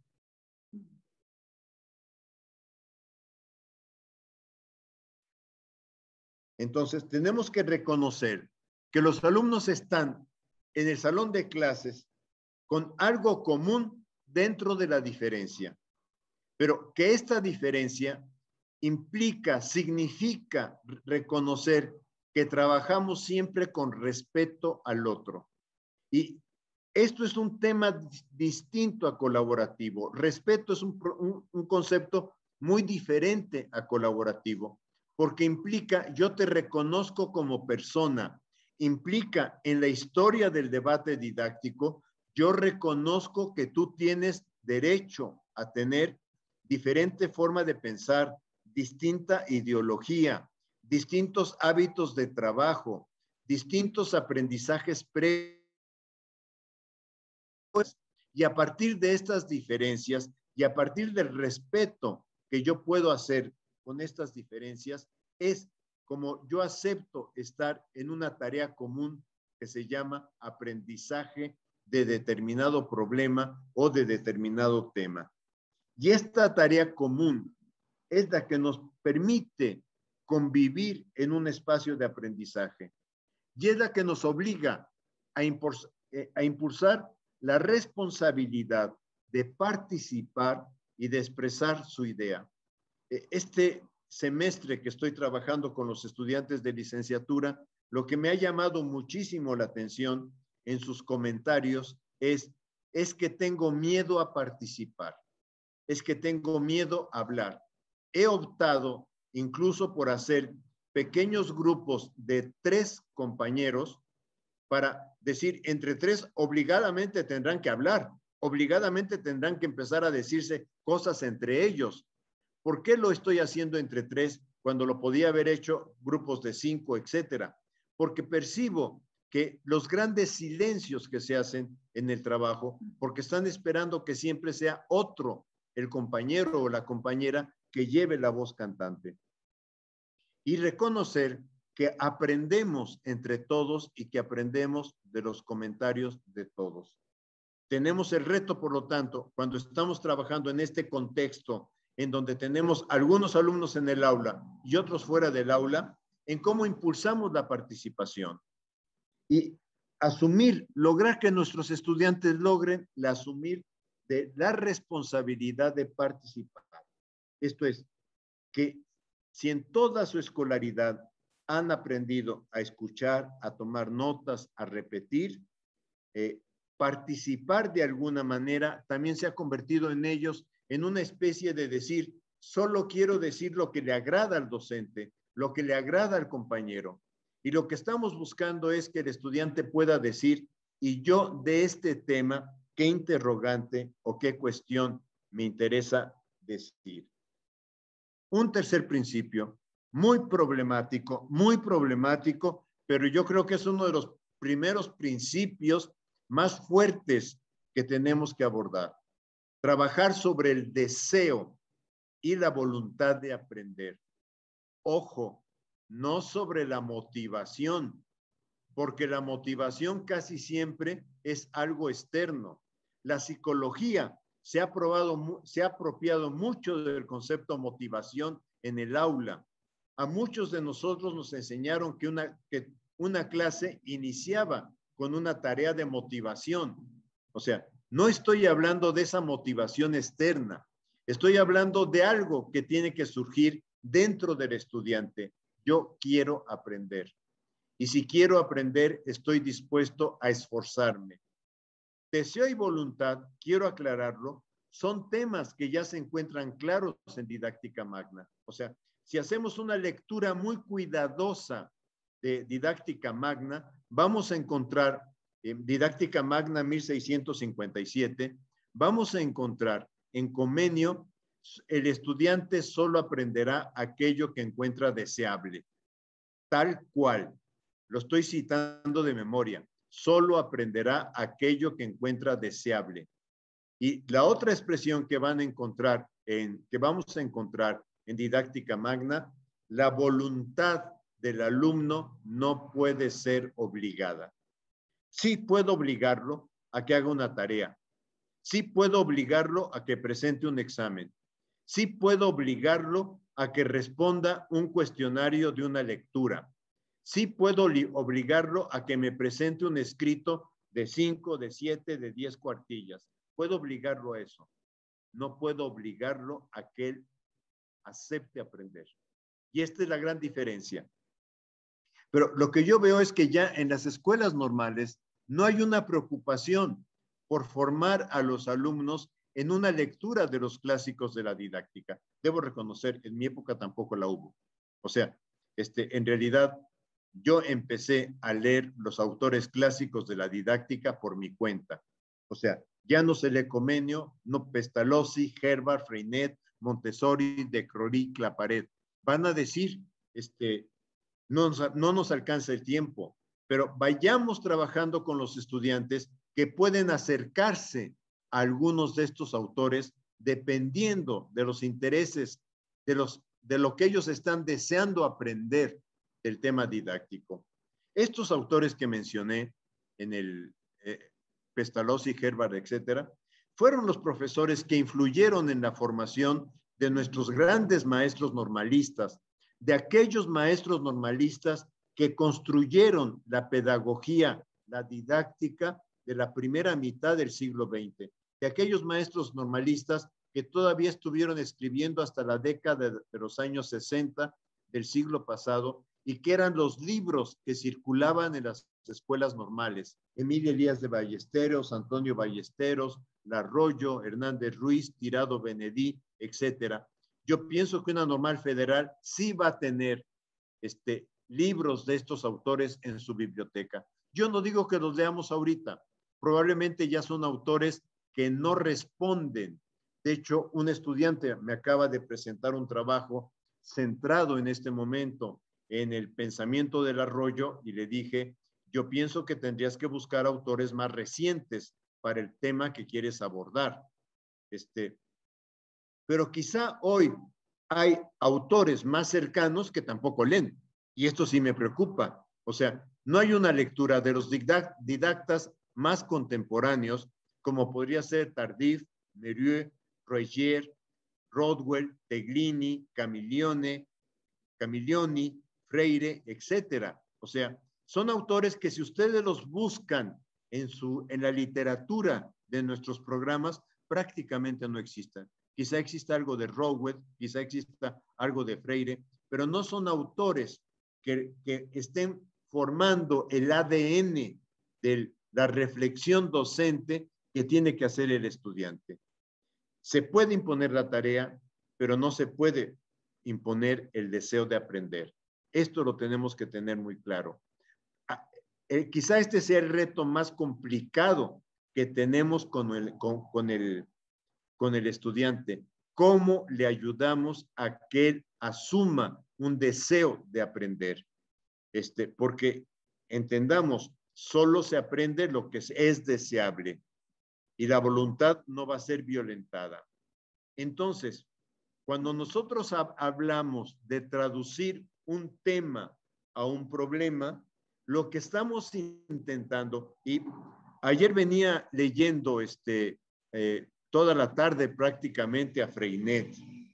Entonces, tenemos que reconocer que los alumnos están en el salón de clases con algo común dentro de la diferencia, pero que esta diferencia implica, significa reconocer que trabajamos siempre con respeto al otro. Y esto es un tema distinto a colaborativo. Respeto es un concepto muy diferente a colaborativo, porque implica yo te reconozco como persona, implica en la historia del debate didáctico, yo reconozco que tú tienes derecho a tener diferente forma de pensar, distinta ideología, distintos hábitos de trabajo, distintos aprendizajes previos. Y a partir de estas diferencias y a partir del respeto que yo puedo hacer con estas diferencias, es como yo acepto estar en una tarea común que se llama aprendizaje de determinado problema o de determinado tema. Y esta tarea común es la que nos permite convivir en un espacio de aprendizaje y es la que nos obliga a impulsar la responsabilidad de participar y de expresar su idea. Este semestre que estoy trabajando con los estudiantes de licenciatura, lo que me ha llamado muchísimo la atención en sus comentarios es que tengo miedo a participar, es que tengo miedo a hablar. He optado incluso por hacer pequeños grupos de 3 compañeros para decir, entre 3 obligadamente tendrán que hablar, obligadamente tendrán que empezar a decirse cosas entre ellos. ¿Por qué lo estoy haciendo entre 3 cuando lo podía haber hecho grupos de 5, etcétera? Porque percibo que los grandes silencios que se hacen en el trabajo, porque están esperando que siempre sea otro, el compañero o la compañera, que lleve la voz cantante. Y reconocer que aprendemos entre todos y que aprendemos de los comentarios de todos. Tenemos el reto, por lo tanto, cuando estamos trabajando en este contexto en donde tenemos algunos alumnos en el aula y otros fuera del aula, en cómo impulsamos la participación y asumir, lograr que nuestros estudiantes logren asumir de la responsabilidad de participar. Esto es, que si en toda su escolaridad han aprendido a escuchar, a tomar notas, a repetir, participar de alguna manera también se ha convertido en ellos en una especie de decir, solo quiero decir lo que le agrada al docente, lo que le agrada al compañero. Y lo que estamos buscando es que el estudiante pueda decir, y yo de este tema, ¿qué interrogante o qué cuestión me interesa decir? Un tercer principio, muy problemático, pero yo creo que es uno de los primeros principios más fuertes que tenemos que abordar. Trabajar sobre el deseo y la voluntad de aprender. Ojo, no sobre la motivación, porque la motivación casi siempre es algo externo. La psicología se ha apropiado mucho del concepto motivación en el aula. A muchos de nosotros nos enseñaron que una clase iniciaba con una tarea de motivación. O sea, no estoy hablando de esa motivación externa, estoy hablando de algo que tiene que surgir dentro del estudiante. Yo quiero aprender. Y si quiero aprender, estoy dispuesto a esforzarme. Deseo y voluntad, quiero aclararlo, son temas que ya se encuentran claros en Didáctica Magna. O sea, si hacemos una lectura muy cuidadosa de Didáctica Magna, vamos a encontrar en Didáctica Magna 1657, vamos a encontrar en Comenio, el estudiante solo aprenderá aquello que encuentra deseable, tal cual. Lo estoy citando de memoria. Solo aprenderá aquello que encuentra deseable. Y la otra expresión que van a encontrar que vamos a encontrar en Didáctica Magna, la voluntad del alumno no puede ser obligada. Sí puedo obligarlo a que haga una tarea. Sí puedo obligarlo a que presente un examen. Sí puedo obligarlo a que responda un cuestionario de una lectura. Sí puedo obligarlo a que me presente un escrito de 5, de 7, de 10 cuartillas. Puedo obligarlo a eso. No puedo obligarlo a que él acepte aprender. Y esta es la gran diferencia. Pero lo que yo veo es que ya en las escuelas normales no hay una preocupación por formar a los alumnos en una lectura de los clásicos de la didáctica. Debo reconocer, en mi época tampoco la hubo. O sea, en realidad yo empecé a leer los autores clásicos de la didáctica por mi cuenta. O sea, ya no se lee Comenio, no Pestalozzi, Herbart, Freinet, Montessori, de Crowley, Claparet. Van a decir, no nos alcanza el tiempo, pero vayamos trabajando con los estudiantes que pueden acercarse a algunos de estos autores dependiendo de los intereses, de lo que ellos están deseando aprender del tema didáctico. Estos autores que mencioné en el Pestalozzi, Herbart, etcétera, fueron los profesores que influyeron en la formación de nuestros grandes maestros normalistas, de aquellos maestros normalistas que construyeron la pedagogía, la didáctica de la primera mitad del siglo XX, de aquellos maestros normalistas que todavía estuvieron escribiendo hasta la década de los años 60 del siglo pasado y que eran los libros que circulaban en las escuelas normales. Emilio Elías de Ballesteros, Antonio Ballesteros, Larroyo, Hernández Ruiz, Tirado Benedí, etcétera. Yo pienso que una normal federal sí va a tener libros de estos autores en su biblioteca. Yo no digo que los leamos ahorita, probablemente ya son autores que no responden. De hecho, un estudiante me acaba de presentar un trabajo centrado en este momento en el pensamiento del Arroyo y le dije, yo pienso que tendrías que buscar autores más recientes para el tema que quieres abordar. Pero quizá hoy hay autores más cercanos que tampoco leen. Y esto sí me preocupa. O sea, no hay una lectura de los didactas más contemporáneos, como podría ser Tardif, Merieux, Roger, Rodwell, Teglini, Camillioni, Freire, etcétera. O sea, son autores que si ustedes los buscan en la literatura de nuestros programas, prácticamente no existen. Quizá exista algo de Rodwell, quizá exista algo de Freire, pero no son autores que estén formando el ADN de la reflexión docente que tiene que hacer el estudiante. Se puede imponer la tarea, pero no se puede imponer el deseo de aprender. Esto lo tenemos que tener muy claro. Quizá este sea el reto más complicado que tenemos con el estudiante. ¿Cómo le ayudamos a que él asuma un deseo de aprender? Porque entendamos, solo se aprende lo que es deseable y la voluntad no va a ser violentada. Entonces, cuando nosotros hablamos de traducir un tema a un problema, lo que estamos intentando, y ayer venía leyendo toda la tarde prácticamente a Freinet,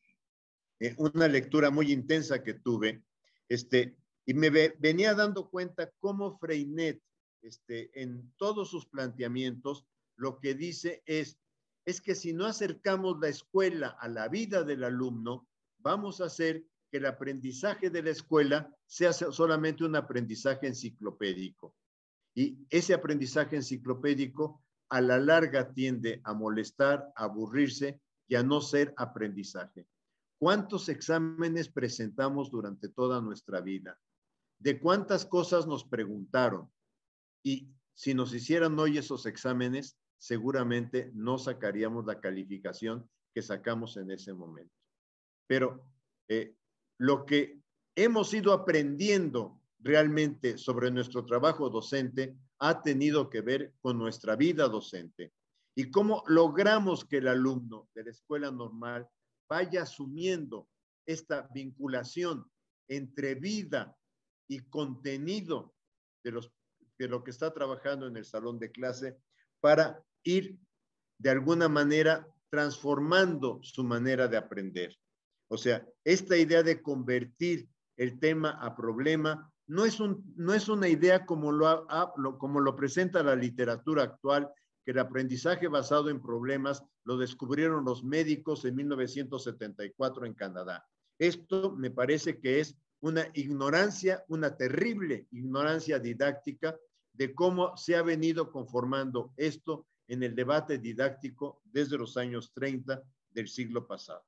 una lectura muy intensa que tuve, y me venía dando cuenta cómo Freinet, en todos sus planteamientos, lo que dice es que si no acercamos la escuela a la vida del alumno, vamos a hacer que el aprendizaje de la escuela sea solamente un aprendizaje enciclopédico. Y ese aprendizaje enciclopédico a la larga tiende a molestar, a aburrirse y a no ser aprendizaje. ¿Cuántos exámenes presentamos durante toda nuestra vida? ¿De cuántas cosas nos preguntaron? Y si nos hicieran hoy esos exámenes, seguramente no sacaríamos la calificación que sacamos en ese momento. Pero lo que hemos ido aprendiendo realmente sobre nuestro trabajo docente ha tenido que ver con nuestra vida docente y cómo logramos que el alumno de la escuela normal vaya asumiendo esta vinculación entre vida y contenido de lo que está trabajando en el salón de clase para ir de alguna manera transformando su manera de aprender. O sea, esta idea de convertir el tema a problema no es una idea como lo presenta la literatura actual, que el aprendizaje basado en problemas lo descubrieron los médicos en 1974 en Canadá. Esto me parece que es una ignorancia, una terrible ignorancia didáctica de cómo se ha venido conformando esto en el debate didáctico desde los años 30 del siglo pasado.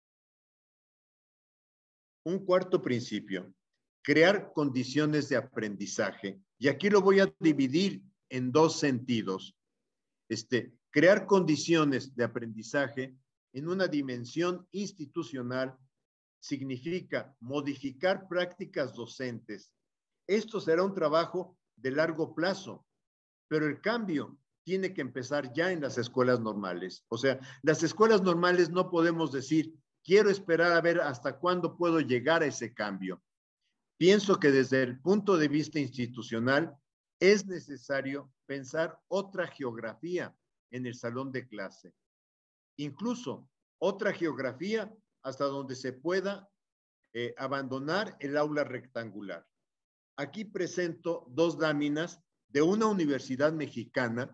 Un cuarto principio, crear condiciones de aprendizaje. Y aquí lo voy a dividir en dos sentidos. Crear condiciones de aprendizaje en una dimensión institucional significa modificar prácticas docentes. Esto será un trabajo de largo plazo, pero el cambio tiene que empezar ya en las escuelas normales. O sea, las escuelas normales no podemos decir, quiero esperar a ver hasta cuándo puedo llegar a ese cambio. Pienso que desde el punto de vista institucional es necesario pensar otra geografía en el salón de clase. Incluso otra geografía hasta donde se pueda abandonar el aula rectangular. Aquí presento dos láminas de una universidad mexicana,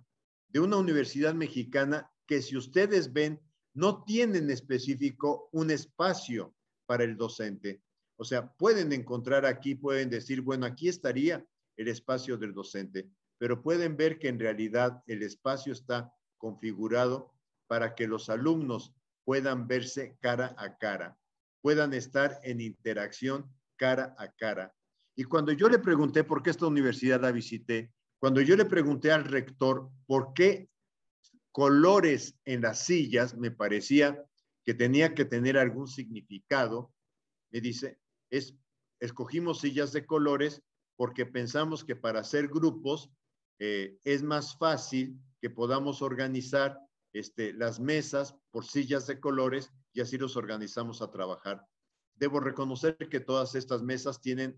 que si ustedes ven, no tienen específico un espacio para el docente. O sea, pueden encontrar aquí, pueden decir, bueno, aquí estaría el espacio del docente, pero pueden ver que en realidad el espacio está configurado para que los alumnos puedan verse cara a cara, puedan estar en interacción cara a cara. Y cuando yo le pregunté por qué esta universidad la visité, cuando yo le pregunté al rector por qué colores en las sillas, me parecía que tenía que tener algún significado, me dice, escogimos sillas de colores porque pensamos que para hacer grupos es más fácil que podamos organizar las mesas por sillas de colores y así los organizamos a trabajar. Debo reconocer que todas estas mesas tienen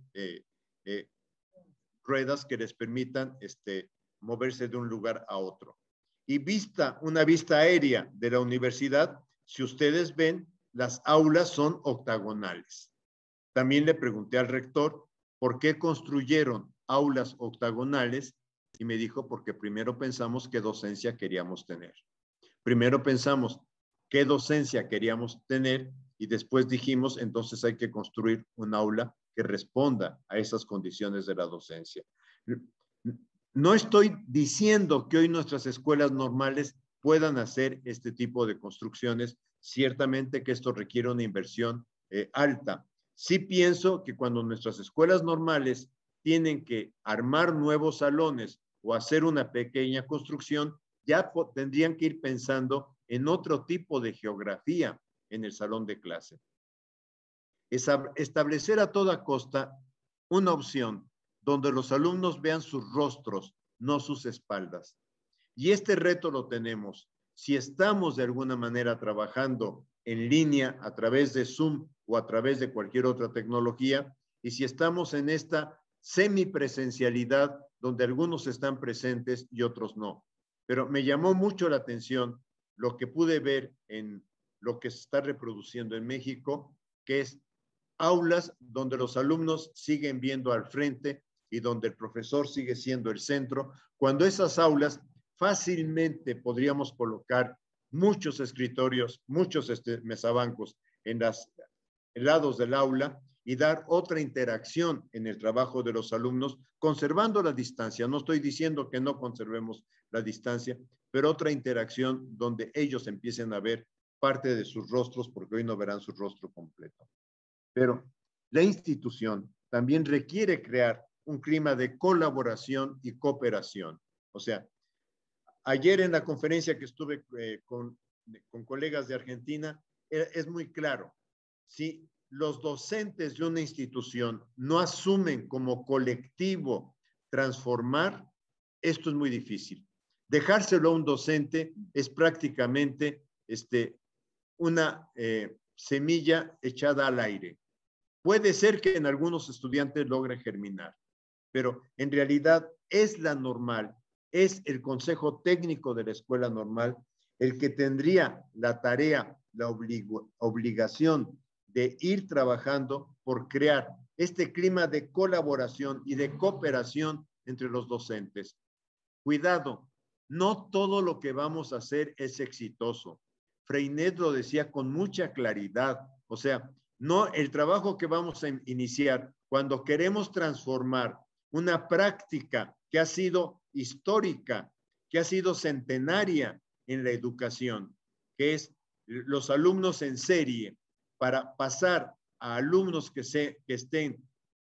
ruedas que les permitan moverse de un lugar a otro. Y una vista aérea de la universidad, si ustedes ven, las aulas son octagonales. También le pregunté al rector por qué construyeron aulas octagonales y me dijo porque primero pensamos qué docencia queríamos tener. Primero pensamos qué docencia queríamos tener y después dijimos entonces hay que construir un aula que responda a esas condiciones de la docencia. No estoy diciendo que hoy nuestras escuelas normales puedan hacer este tipo de construcciones. Ciertamente que esto requiere una inversión alta. Sí pienso que cuando nuestras escuelas normales tienen que armar nuevos salones o hacer una pequeña construcción, ya tendrían que ir pensando en otro tipo de geografía en el salón de clase. Establecer a toda costa una opción donde los alumnos vean sus rostros, no sus espaldas. Y este reto lo tenemos. Si estamos de alguna manera trabajando en línea a través de Zoom o a través de cualquier otra tecnología, y si estamos en esta semipresencialidad donde algunos están presentes y otros no. Pero me llamó mucho la atención lo que pude ver en lo que se está reproduciendo en México, que es aulas donde los alumnos siguen viendo al frente y donde el profesor sigue siendo el centro, cuando esas aulas fácilmente podríamos colocar muchos escritorios, muchos mesabancos en los lados del aula y dar otra interacción en el trabajo de los alumnos, conservando la distancia. No estoy diciendo que no conservemos la distancia, pero otra interacción donde ellos empiecen a ver parte de sus rostros, porque hoy no verán su rostro completo. Pero la institución también requiere crear un clima de colaboración y cooperación. O sea, ayer en la conferencia que estuve con colegas de Argentina, es muy claro. Si los docentes de una institución no asumen como colectivo transformar, esto es muy difícil. Dejárselo a un docente es prácticamente una semilla echada al aire. Puede ser que en algunos estudiantes logre germinar, pero en realidad es la normal, es el consejo técnico de la escuela normal el que tendría la tarea, la obligación de ir trabajando por crear este clima de colaboración y de cooperación entre los docentes. Cuidado, no todo lo que vamos a hacer es exitoso. Freinet lo decía con mucha claridad, o sea, no el trabajo que vamos a iniciar cuando queremos transformar una práctica que ha sido histórica, que ha sido centenaria en la educación, que es los alumnos en serie, para pasar a alumnos que estén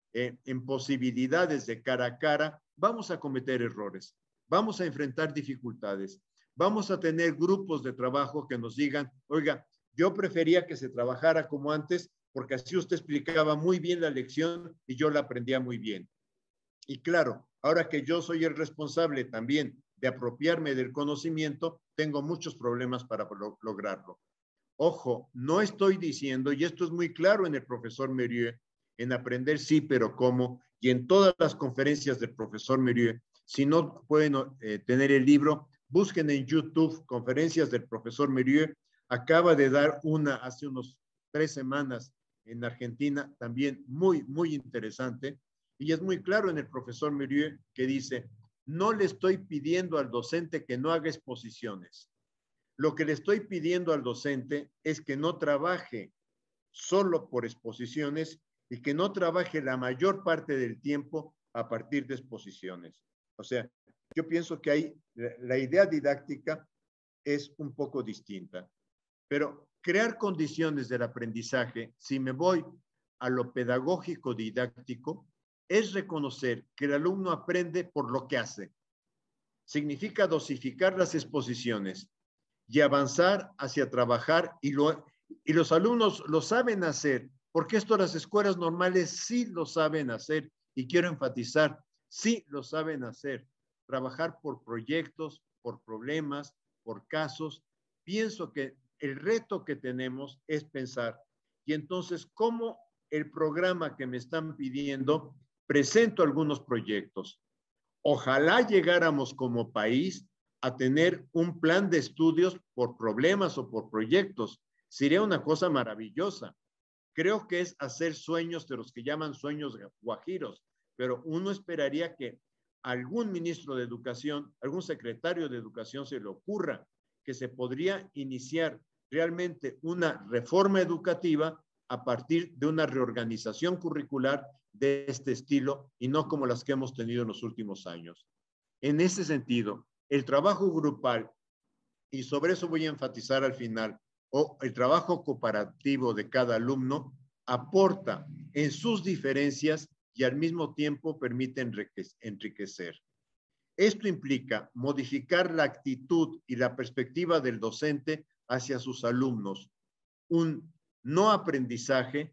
en posibilidades de cara a cara, vamos a cometer errores, vamos a enfrentar dificultades, vamos a tener grupos de trabajo que nos digan, oiga, yo prefería que se trabajara como antes porque así usted explicaba muy bien la lección y yo la aprendía muy bien. Y claro, ahora que yo soy el responsable también de apropiarme del conocimiento, tengo muchos problemas para lograrlo. Ojo, no estoy diciendo, y esto es muy claro en el profesor Mérieux, en Aprender sí, pero cómo, y en todas las conferencias del profesor Mérieux. Si no pueden tener el libro, busquen en YouTube conferencias del profesor Mérieux. Acaba de dar una hace unos 3 semanas en Argentina, también muy, muy interesante. Y es muy claro en el profesor Mérieux que dice, no le estoy pidiendo al docente que no haga exposiciones. Lo que le estoy pidiendo al docente es que no trabaje solo por exposiciones y que no trabaje la mayor parte del tiempo a partir de exposiciones. O sea, yo pienso que ahí la idea didáctica es un poco distinta. Pero crear condiciones del aprendizaje, si me voy a lo pedagógico didáctico, es reconocer que el alumno aprende por lo que hace. Significa dosificar las exposiciones y avanzar hacia trabajar, y los alumnos lo saben hacer, porque esto las escuelas normales sí lo saben hacer, y quiero enfatizar, sí lo saben hacer, trabajar por proyectos, por problemas, por casos. Pienso que el reto que tenemos es pensar, y entonces, ¿cómo el programa que me están pidiendo presento algunos proyectos? Ojalá llegáramos como país a tener un plan de estudios por problemas o por proyectos. Sería una cosa maravillosa. Creo que es hacer sueños de los que llaman sueños guajiros, pero uno esperaría que algún ministro de educación, algún secretario de educación se le ocurra que se podría iniciar realmente una reforma educativa a partir de una reorganización curricular de este estilo y no como las que hemos tenido en los últimos años. En ese sentido, el trabajo grupal, y sobre eso voy a enfatizar al final, o el trabajo cooperativo de cada alumno, aporta en sus diferencias y al mismo tiempo permite enriquecer. Esto implica modificar la actitud y la perspectiva del docente hacia sus alumnos, un no aprendizaje,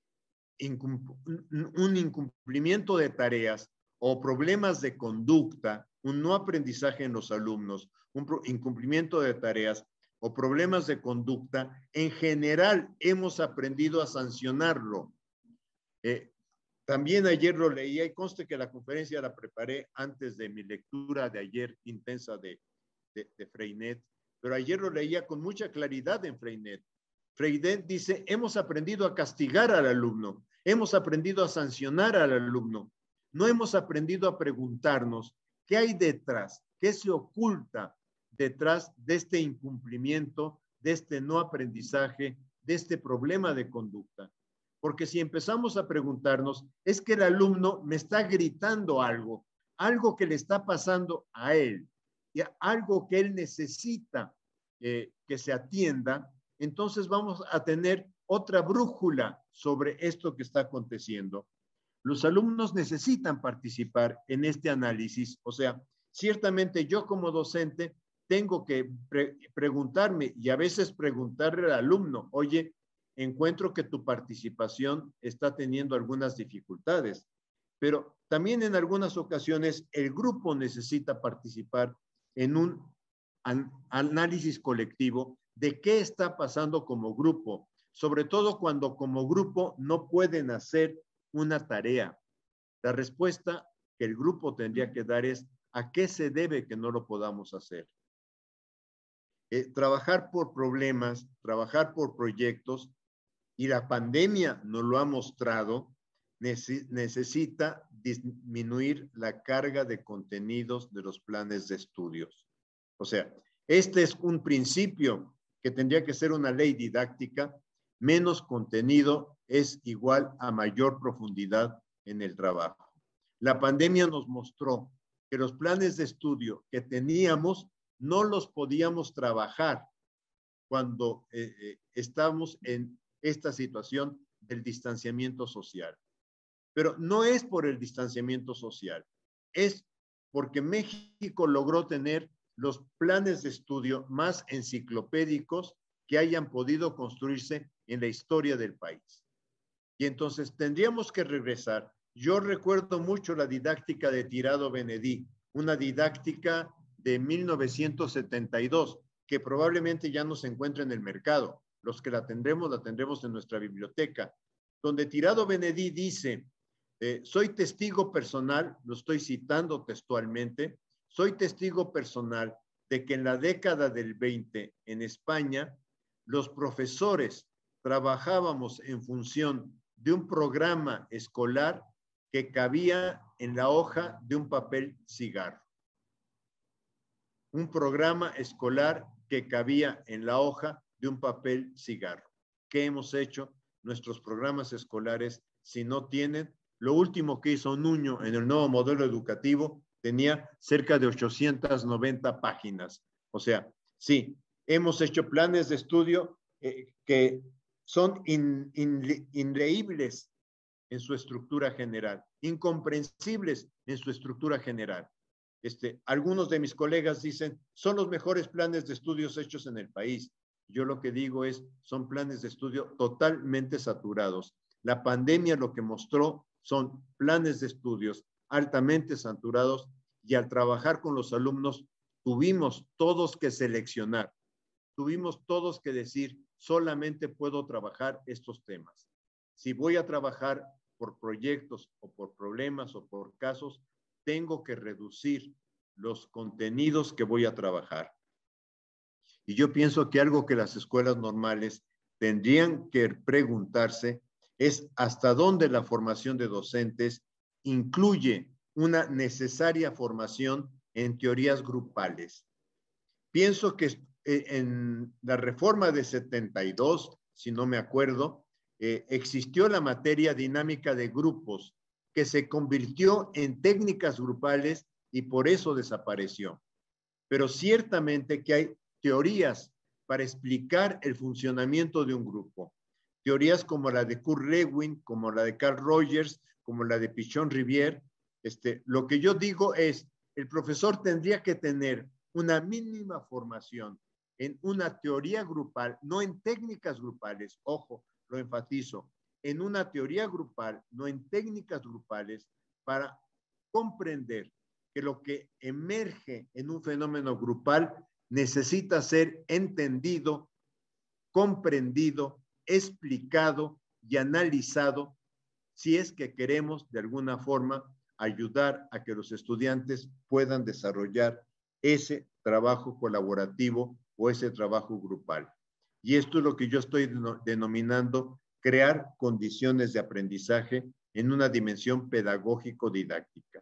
un incumplimiento de tareas o problemas de conducta, un no aprendizaje en los alumnos, un incumplimiento de tareas o problemas de conducta, en general hemos aprendido a sancionarlo. También ayer lo leía y conste que la conferencia la preparé antes de mi lectura de ayer intensa de Freinet, pero ayer lo leía con mucha claridad en Freinet. Freinet dice, hemos aprendido a castigar al alumno, hemos aprendido a sancionar al alumno, no hemos aprendido a preguntarnos qué hay detrás, qué se oculta detrás de este incumplimiento, de este no aprendizaje, de este problema de conducta. Porque si empezamos a preguntarnos, es que el alumno me está gritando algo, algo que le está pasando a él, y algo que él necesita que se atienda, entonces vamos a tener otra brújula sobre esto que está aconteciendo. Los alumnos necesitan participar en este análisis, o sea, ciertamente yo como docente tengo que preguntarme y a veces preguntarle al alumno, oye, encuentro que tu participación está teniendo algunas dificultades, pero también en algunas ocasiones el grupo necesita participar en un análisis colectivo de qué está pasando como grupo, sobre todo cuando como grupo no pueden hacer una tarea. La respuesta que el grupo tendría que dar es ¿a qué se debe que no lo podamos hacer? Trabajar por problemas, trabajar por proyectos, y la pandemia nos lo ha mostrado, necesita disminuir la carga de contenidos de los planes de estudios. O sea, este es un principio que tendría que ser una ley didáctica. Menos contenido es igual a mayor profundidad en el trabajo. La pandemia nos mostró que los planes de estudio que teníamos no los podíamos trabajar cuando estamos en esta situación del distanciamiento social. Pero no es por el distanciamiento social, es porque México logró tener los planes de estudio más enciclopédicos que hayan podido construirse en la historia del país. Y entonces tendríamos que regresar. Yo recuerdo mucho la didáctica de Tirado Benedí, una didáctica de 1972, que probablemente ya no se encuentra en el mercado. Los que la tendremos en nuestra biblioteca, donde Tirado Benedí dice, soy testigo personal, lo estoy citando textualmente, soy testigo personal de que en la década del 20 en España, los profesores trabajábamos en función de un programa escolar que cabía en la hoja de un papel cigarro. Un programa escolar que cabía en la hoja de un papel cigarro. ¿Qué hemos hecho? Nuestros programas escolares, si no tienen, lo último que hizo Nuño en el nuevo modelo educativo tenía cerca de 890 páginas. O sea, sí, hemos hecho planes de estudio que son inleíbles en su estructura general, incomprensibles en su estructura general. Algunos de mis colegas dicen, son los mejores planes de estudios hechos en el país. Yo lo que digo es, son planes de estudio totalmente saturados. La pandemia lo que mostró son planes de estudios altamente saturados y al trabajar con los alumnos tuvimos todos que seleccionar, tuvimos todos que decir, solamente puedo trabajar estos temas. Si voy a trabajar por proyectos o por problemas o por casos, tengo que reducir los contenidos que voy a trabajar. Y yo pienso que algo que las escuelas normales tendrían que preguntarse es hasta dónde la formación de docentes incluye una necesaria formación en teorías grupales. Pienso que en la reforma de 72, si no me acuerdo, existió la materia dinámica de grupos que se convirtió en técnicas grupales y por eso desapareció. Pero ciertamente que hay teorías para explicar el funcionamiento de un grupo. Teorías como la de Kurt Lewin, como la de Carl Rogers, como la de Pichon Rivière. Lo que yo digo es, el profesor tendría que tener una mínima formación en una teoría grupal, no en técnicas grupales, ojo, lo enfatizo, en una teoría grupal, no en técnicas grupales, para comprender que lo que emerge en un fenómeno grupal necesita ser entendido, comprendido, explicado y analizado si es que queremos de alguna forma ayudar a que los estudiantes puedan desarrollar ese trabajo colaborativo o ese trabajo grupal. Y esto es lo que yo estoy denominando crear condiciones de aprendizaje en una dimensión pedagógico-didáctica.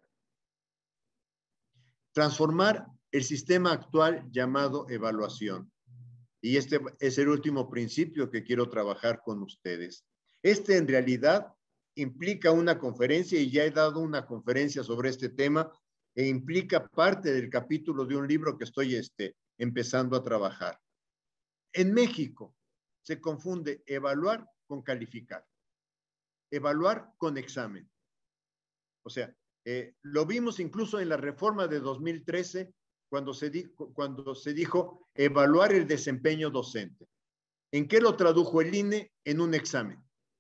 Transformar el sistema actual llamado evaluación. Y este es el último principio que quiero trabajar con ustedes. En realidad implica una conferencia y ya he dado una conferencia sobre este tema e implica parte del capítulo de un libro que estoy empezando a trabajar. En México se confunde evaluar con calificar, evaluar con examen. O sea, lo vimos incluso en la reforma de 2013 cuando se dijo evaluar el desempeño docente. ¿En qué lo tradujo el INE? En un examen.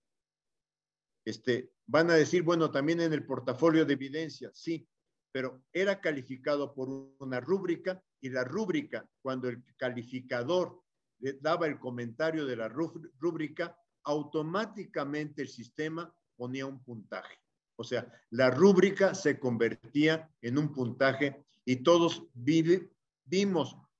Van a decir, bueno, también en el portafolio de evidencia, sí, pero era calificado por una rúbrica y la rúbrica, cuando el calificador le daba el comentario de la rúbrica, automáticamente el sistema ponía un puntaje. O sea, la rúbrica se convertía en un puntaje y todos vimos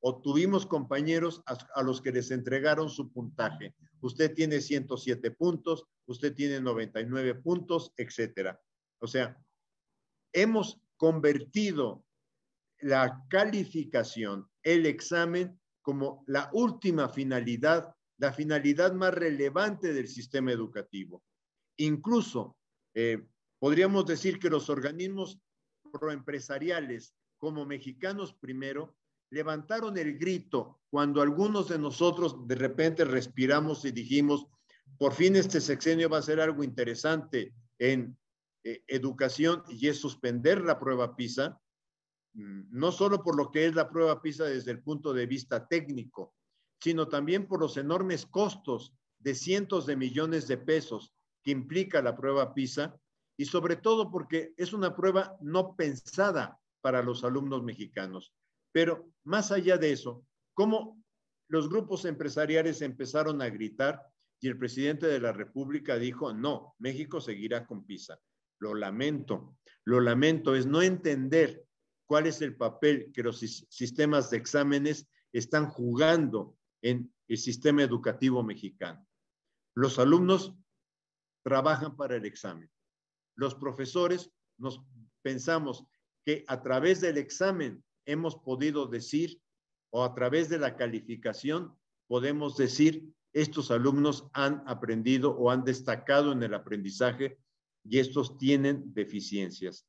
o tuvimos compañeros a los que les entregaron su puntaje. Usted tiene 107 puntos, usted tiene 99 puntos, etcétera. O sea, hemos convertido la calificación, el examen, como la última finalidad, la finalidad más relevante del sistema educativo. Incluso podríamos decir que los organismos proempresariales como Mexicanos Primero levantaron el grito cuando algunos de nosotros de repente respiramos y dijimos, por fin este sexenio va a ser algo interesante en educación, y es suspender la prueba PISA, no solo por lo que es la prueba PISA desde el punto de vista técnico, sino también por los enormes costos de cientos de millones de pesos que implica la prueba PISA, y sobre todo porque es una prueba no pensada para los alumnos mexicanos. Pero más allá de eso, cómo los grupos empresariales empezaron a gritar y el presidente de la República dijo, no, México seguirá con PISA. Lo lamento, es no entender cuál es el papel que los sistemas de exámenes están jugando en el sistema educativo mexicano. Los alumnos trabajan para el examen. Los profesores nos pensamos que a través del examen hemos podido decir, o a través de la calificación podemos decir, estos alumnos han aprendido o han destacado en el aprendizaje y estos tienen deficiencias.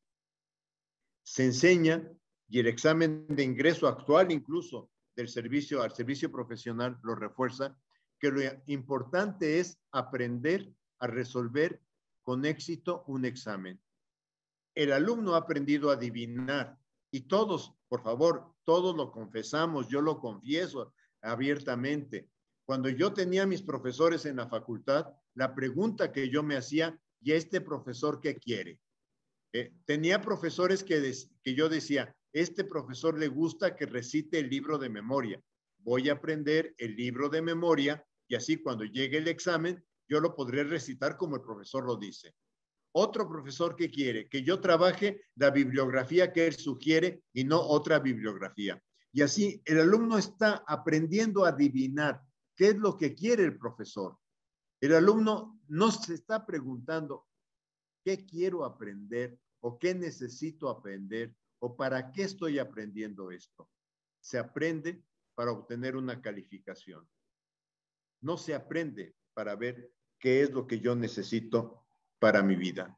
Se enseña, y el examen de ingreso actual incluso del servicio al servicio profesional lo refuerza, que lo importante es aprender a resolver con éxito un examen. El alumno ha aprendido a adivinar, y todos, por favor, todos lo confesamos, yo lo confieso abiertamente. Cuando yo tenía a mis profesores en la facultad, la pregunta que yo me hacía, ¿y este profesor qué quiere? Tenía profesores que yo decía, este profesor le gusta que recite el libro de memoria. Voy a aprender el libro de memoria y así cuando llegue el examen, yo lo podré recitar como el profesor lo dice. Otro profesor que quiere que yo trabaje la bibliografía que él sugiere y no otra bibliografía. Y así el alumno está aprendiendo a adivinar qué es lo que quiere el profesor. El alumno no se está preguntando qué quiero aprender o qué necesito aprender o para qué estoy aprendiendo esto. Se aprende para obtener una calificación. No se aprende para ver qué es lo que yo necesito para mi vida.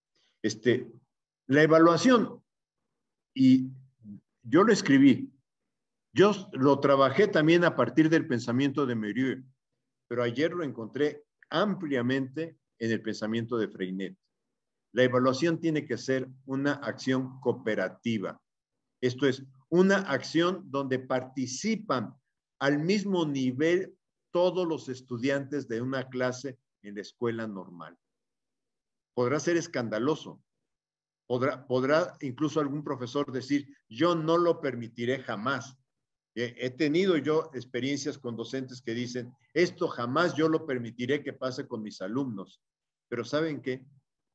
La evaluación, y yo lo escribí, yo lo trabajé también a partir del pensamiento de Mérieux, pero ayer lo encontré ampliamente en el pensamiento de Freinet. La evaluación tiene que ser una acción cooperativa. Esto es, una acción donde participan al mismo nivel todos los estudiantes de una clase en la escuela normal. Podrá ser escandaloso. Podrá incluso algún profesor decir, yo no lo permitiré jamás. He tenido yo experiencias con docentes que dicen, esto jamás yo lo permitiré que pase con mis alumnos. Pero ¿saben qué?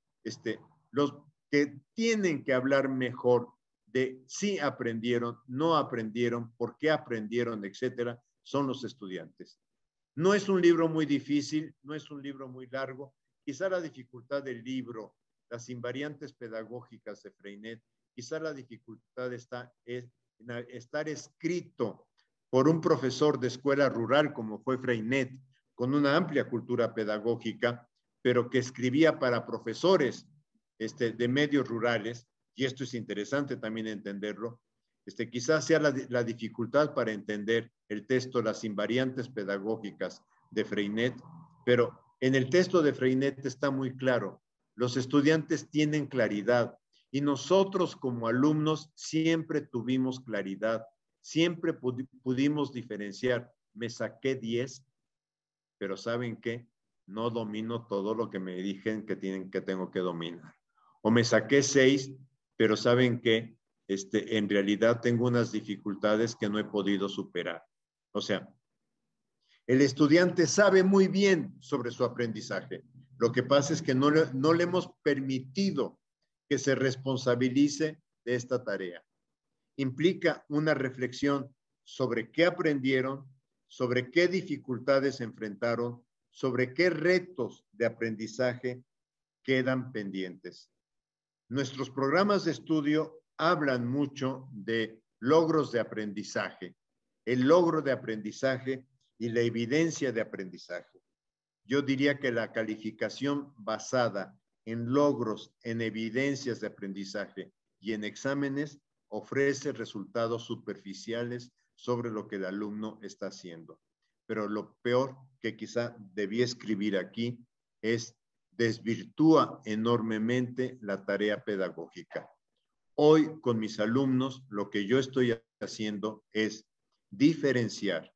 Los que tienen que hablar mejor de si aprendieron, no aprendieron, por qué aprendieron, etcétera, son los estudiantes. No es un libro muy difícil, no es un libro muy largo. Quizá la dificultad del libro, las invariantes pedagógicas de Freinet, quizá la dificultad está en estar escrito por un profesor de escuela rural como fue Freinet, con una amplia cultura pedagógica, pero que escribía para profesores de medios rurales, y esto es interesante también entenderlo, quizás sea la dificultad para entender el texto, las invariantes pedagógicas de Freinet, pero en el texto de Freinet está muy claro, los estudiantes tienen claridad y nosotros como alumnos siempre tuvimos claridad, siempre pudimos diferenciar, me saqué 10, pero ¿saben qué? No domino todo lo que me dijeron que tengo que dominar. O me saqué 6, pero ¿saben qué? En realidad tengo unas dificultades que no he podido superar. O sea, el estudiante sabe muy bien sobre su aprendizaje. Lo que pasa es que no le hemos permitido que se responsabilice de esta tarea. Implica una reflexión sobre qué aprendieron, sobre qué dificultades enfrentaron, sobre qué retos de aprendizaje quedan pendientes. Nuestros programas de estudio hablan mucho de logros de aprendizaje, el logro de aprendizaje y la evidencia de aprendizaje. Yo diría que la calificación basada en logros, en evidencias de aprendizaje y en exámenes ofrece resultados superficiales sobre lo que el alumno está haciendo. Pero lo peor que quizá debí escribir aquí es desvirtúa enormemente la tarea pedagógica. Hoy con mis alumnos lo que yo estoy haciendo es diferenciar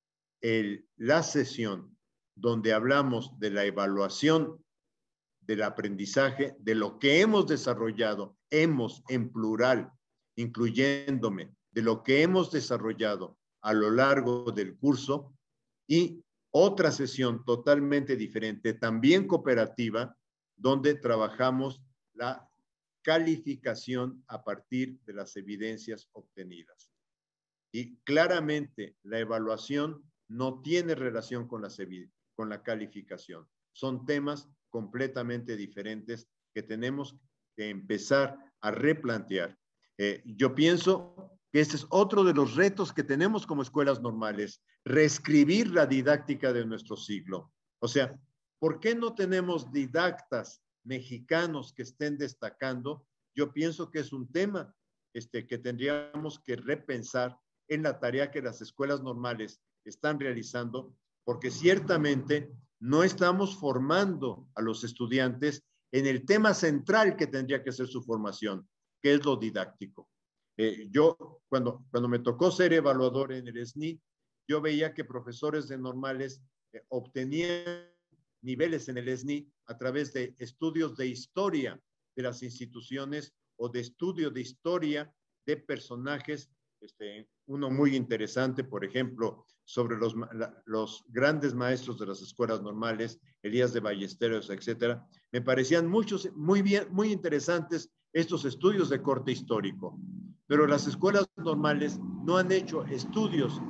la sesión donde hablamos de la evaluación del aprendizaje, de lo que hemos desarrollado, hemos en plural, incluyéndome, de lo que hemos desarrollado a lo largo del curso, y otra sesión totalmente diferente, también cooperativa, donde trabajamos la calificación a partir de las evidencias obtenidas. Y claramente la evaluación no tiene relación con la calificación. Son temas completamente diferentes que tenemos que empezar a replantear. Yo pienso que este es otro de los retos que tenemos como escuelas normales, reescribir la didáctica de nuestro siglo. O sea, ¿por qué no tenemos didactas mexicanos que estén destacando? Yo pienso que es un tema que tendríamos que repensar en la tarea que las escuelas normales están realizando, porque ciertamente no estamos formando a los estudiantes en el tema central que tendría que ser su formación, que es lo didáctico. Yo, cuando me tocó ser evaluador en el SNI, yo veía que profesores de normales obtenían niveles en el SNI a través de estudios de historia de las instituciones o de estudio de historia de personajes, uno muy interesante, por ejemplo, sobre los grandes maestros de las escuelas normales, Elías de Ballesteros, etcétera. Me parecían muy interesantes estos estudios de corte histórico, pero las escuelas normales no han hecho estudios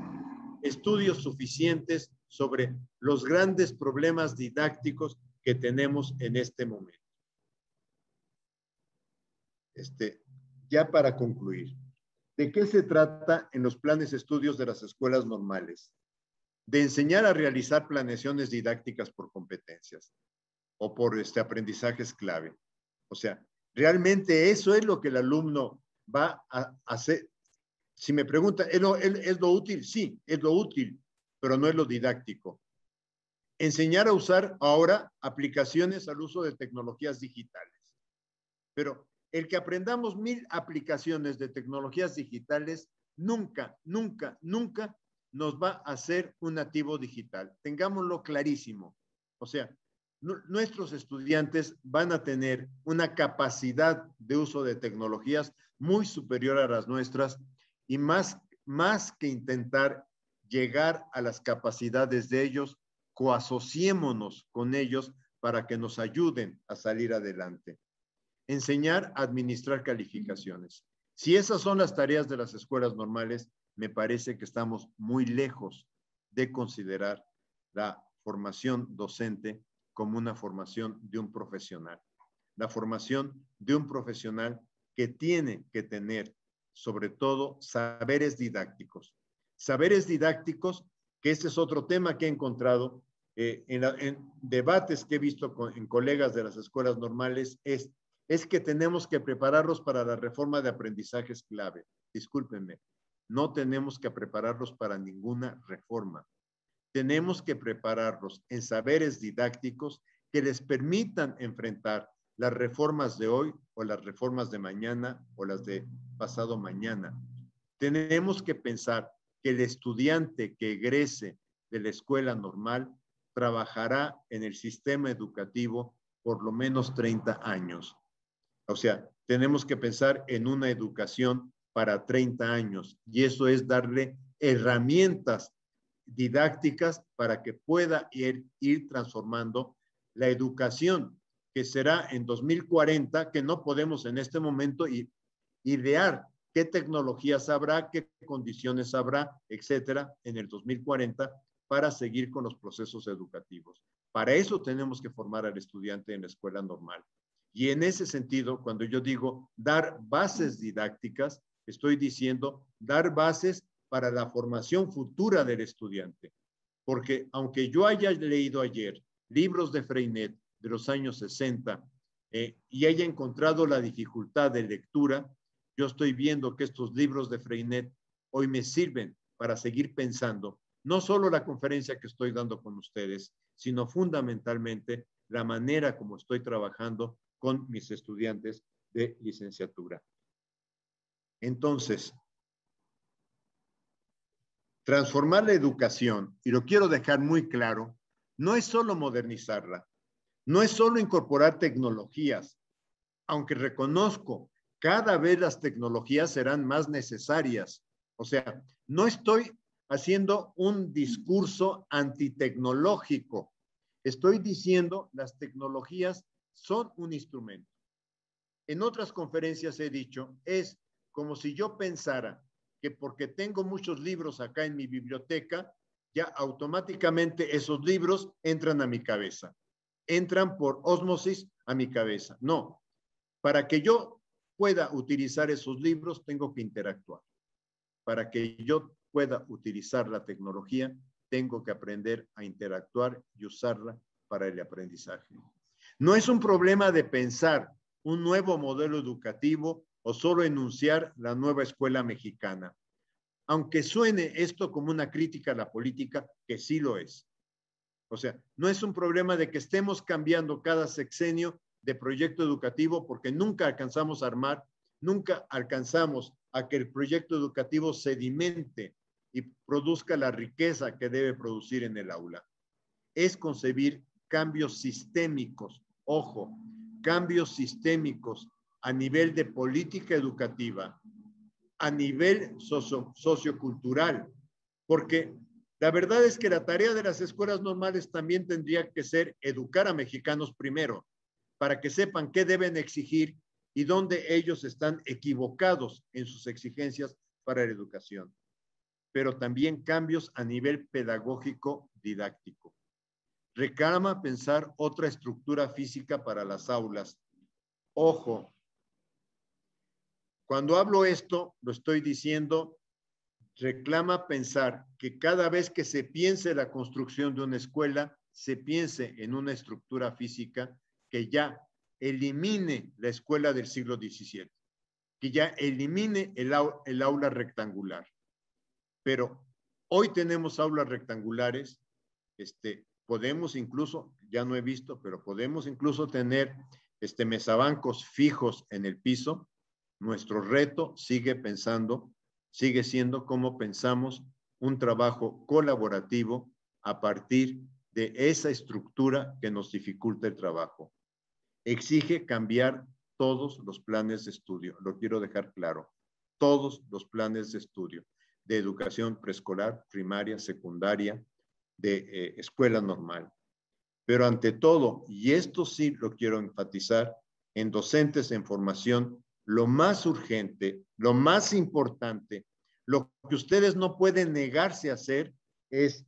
suficientes sobre los grandes problemas didácticos que tenemos en este momento. Ya para concluir, ¿de qué se trata en los planes de estudios de las escuelas normales? De enseñar a realizar planeaciones didácticas por competencias o por aprendizajes clave. O sea, realmente eso es lo que el alumno va a hacer. Si me pregunta, ¿es lo útil? Sí, es lo útil, pero no es lo didáctico. Enseñar a usar ahora aplicaciones al uso de tecnologías digitales. Pero el que aprendamos 1000 aplicaciones de tecnologías digitales nunca nos va a hacer un nativo digital. Tengámoslo clarísimo. O sea, nuestros estudiantes van a tener una capacidad de uso de tecnologías muy superior a las nuestras, y más que intentar llegar a las capacidades de ellos, coasociémonos con ellos para que nos ayuden a salir adelante. Enseñar a administrar calificaciones. Si esas son las tareas de las escuelas normales, me parece que estamos muy lejos de considerar la formación docente como una formación de un profesional. La formación de un profesional que tiene que tener, sobre todo, saberes didácticos. Saberes didácticos, que este es otro tema que he encontrado en debates que he visto en colegas de las escuelas normales, es que tenemos que prepararlos para la reforma de aprendizajes clave. Discúlpenme, no tenemos que prepararlos para ninguna reforma. Tenemos que prepararlos en saberes didácticos que les permitan enfrentar las reformas de hoy o las reformas de mañana o las de pasado mañana. Tenemos que pensar que el estudiante que egrese de la escuela normal trabajará en el sistema educativo por lo menos 30 años. O sea, tenemos que pensar en una educación para 30 años, y eso es darle herramientas didácticas para que pueda ir transformando la educación, que será en 2040, que no podemos en este momento idear qué tecnologías habrá, qué condiciones habrá, etcétera, en el 2040 para seguir con los procesos educativos. Para eso tenemos que formar al estudiante en la escuela normal. Y en ese sentido, cuando yo digo dar bases didácticas, estoy diciendo dar bases para la formación futura del estudiante. Porque aunque yo haya leído ayer libros de Freinet de los años 60 y haya encontrado la dificultad de lectura, yo estoy viendo que estos libros de Freinet hoy me sirven para seguir pensando, no solo la conferencia que estoy dando con ustedes, sino fundamentalmente la manera como estoy trabajando con mis estudiantes de licenciatura. Entonces, transformar la educación, y lo quiero dejar muy claro, no es solo modernizarla, no es solo incorporar tecnologías, aunque reconozco, cada vez las tecnologías serán más necesarias. O sea, no estoy haciendo un discurso antitecnológico. Estoy diciendo las tecnologías son un instrumento. En otras conferencias he dicho, es como si yo pensara que porque tengo muchos libros acá en mi biblioteca, ya automáticamente esos libros entran a mi cabeza. Entran por ósmosis a mi cabeza. No, para que yo pueda utilizar esos libros, tengo que interactuar. Para que yo pueda utilizar la tecnología, tengo que aprender a interactuar y usarla para el aprendizaje. No es un problema de pensar un nuevo modelo educativo o solo enunciar la nueva escuela mexicana. Aunque suene esto como una crítica a la política, que sí lo es. O sea, no es un problema de que estemos cambiando cada sexenio de proyecto educativo porque nunca alcanzamos a armar, nunca alcanzamos a que el proyecto educativo sedimente y produzca la riqueza que debe producir en el aula. Es concebir cambios sistémicos, ojo, cambios sistémicos a nivel de política educativa, a nivel sociocultural, porque la verdad es que la tarea de las escuelas normales también tendría que ser educar a mexicanos primero, para que sepan qué deben exigir y dónde ellos están equivocados en sus exigencias para la educación. Pero también cambios a nivel pedagógico didáctico. Reclama pensar otra estructura física para las aulas. Ojo, cuando hablo esto, lo estoy diciendo, reclama pensar que cada vez que se piense la construcción de una escuela, se piense en una estructura física que ya elimine la escuela del siglo XVII, que ya elimine el aula rectangular. Pero hoy tenemos aulas rectangulares, podemos incluso, ya no he visto, pero podemos incluso tener mesabancos fijos en el piso. Nuestro reto sigue siendo cómo pensamos un trabajo colaborativo a partir de esa estructura que nos dificulta el trabajo. Exige cambiar todos los planes de estudio, lo quiero dejar claro, todos los planes de estudio, de educación preescolar, primaria, secundaria, de escuela normal. Pero ante todo, y esto sí lo quiero enfatizar, en docentes en formación, lo más urgente, lo más importante, lo que ustedes no pueden negarse a hacer es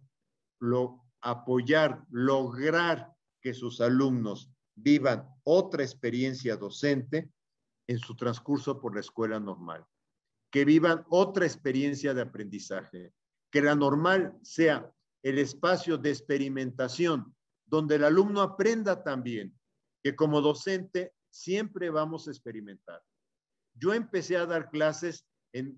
apoyar, lograr que sus alumnos vivan otra experiencia docente en su transcurso por la escuela normal, que vivan otra experiencia de aprendizaje, que la normal sea el espacio de experimentación donde el alumno aprenda también, que como docente siempre vamos a experimentar. Yo empecé a dar clases en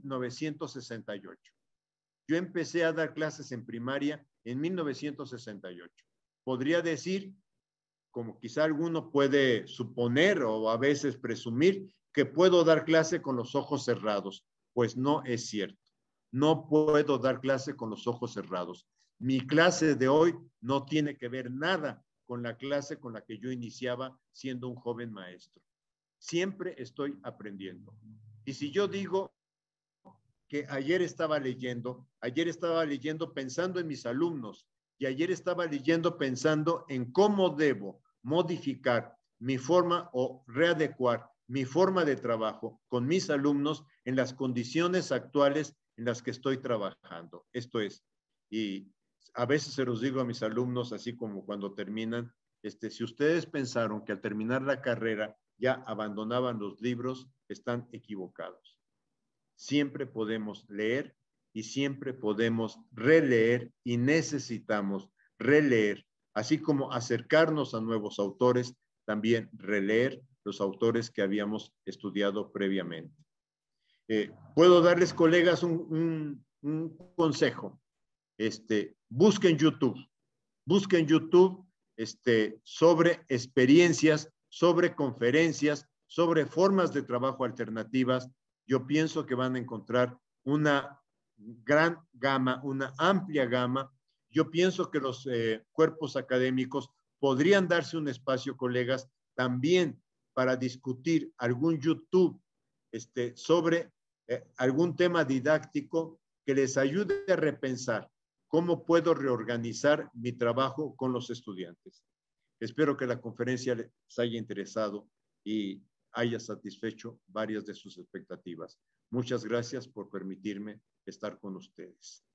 1968. Yo empecé a dar clases en primaria en 1968. Podría decir, como quizá alguno puede suponer o a veces presumir, que puedo dar clase con los ojos cerrados. Pues no es cierto. No puedo dar clase con los ojos cerrados. Mi clase de hoy no tiene que ver nada con la clase con la que yo iniciaba siendo un joven maestro. Siempre estoy aprendiendo. Y si yo digo que ayer estaba leyendo pensando en mis alumnos y ayer estaba leyendo pensando en cómo debo modificar mi forma o readecuar mi forma de trabajo con mis alumnos en las condiciones actuales en las que estoy trabajando. Esto es, y a veces se los digo a mis alumnos, así como cuando terminan, si ustedes pensaron que al terminar la carrera ya abandonaban los libros, están equivocados. Siempre podemos leer y siempre podemos releer y necesitamos releer, así como acercarnos a nuevos autores, también releer los autores que habíamos estudiado previamente. Puedo darles, colegas, un consejo. Busquen YouTube sobre experiencias, sobre conferencias, sobre formas de trabajo alternativas. Yo pienso que van a encontrar una gran gama, una amplia gama. Yo pienso que los cuerpos académicos podrían darse un espacio, colegas, también para discutir algún YouTube sobre algún tema didáctico que les ayude a repensar cómo puedo reorganizar mi trabajo con los estudiantes. Espero que la conferencia les haya interesado y haya satisfecho varias de sus expectativas. Muchas gracias por permitirme estar con ustedes.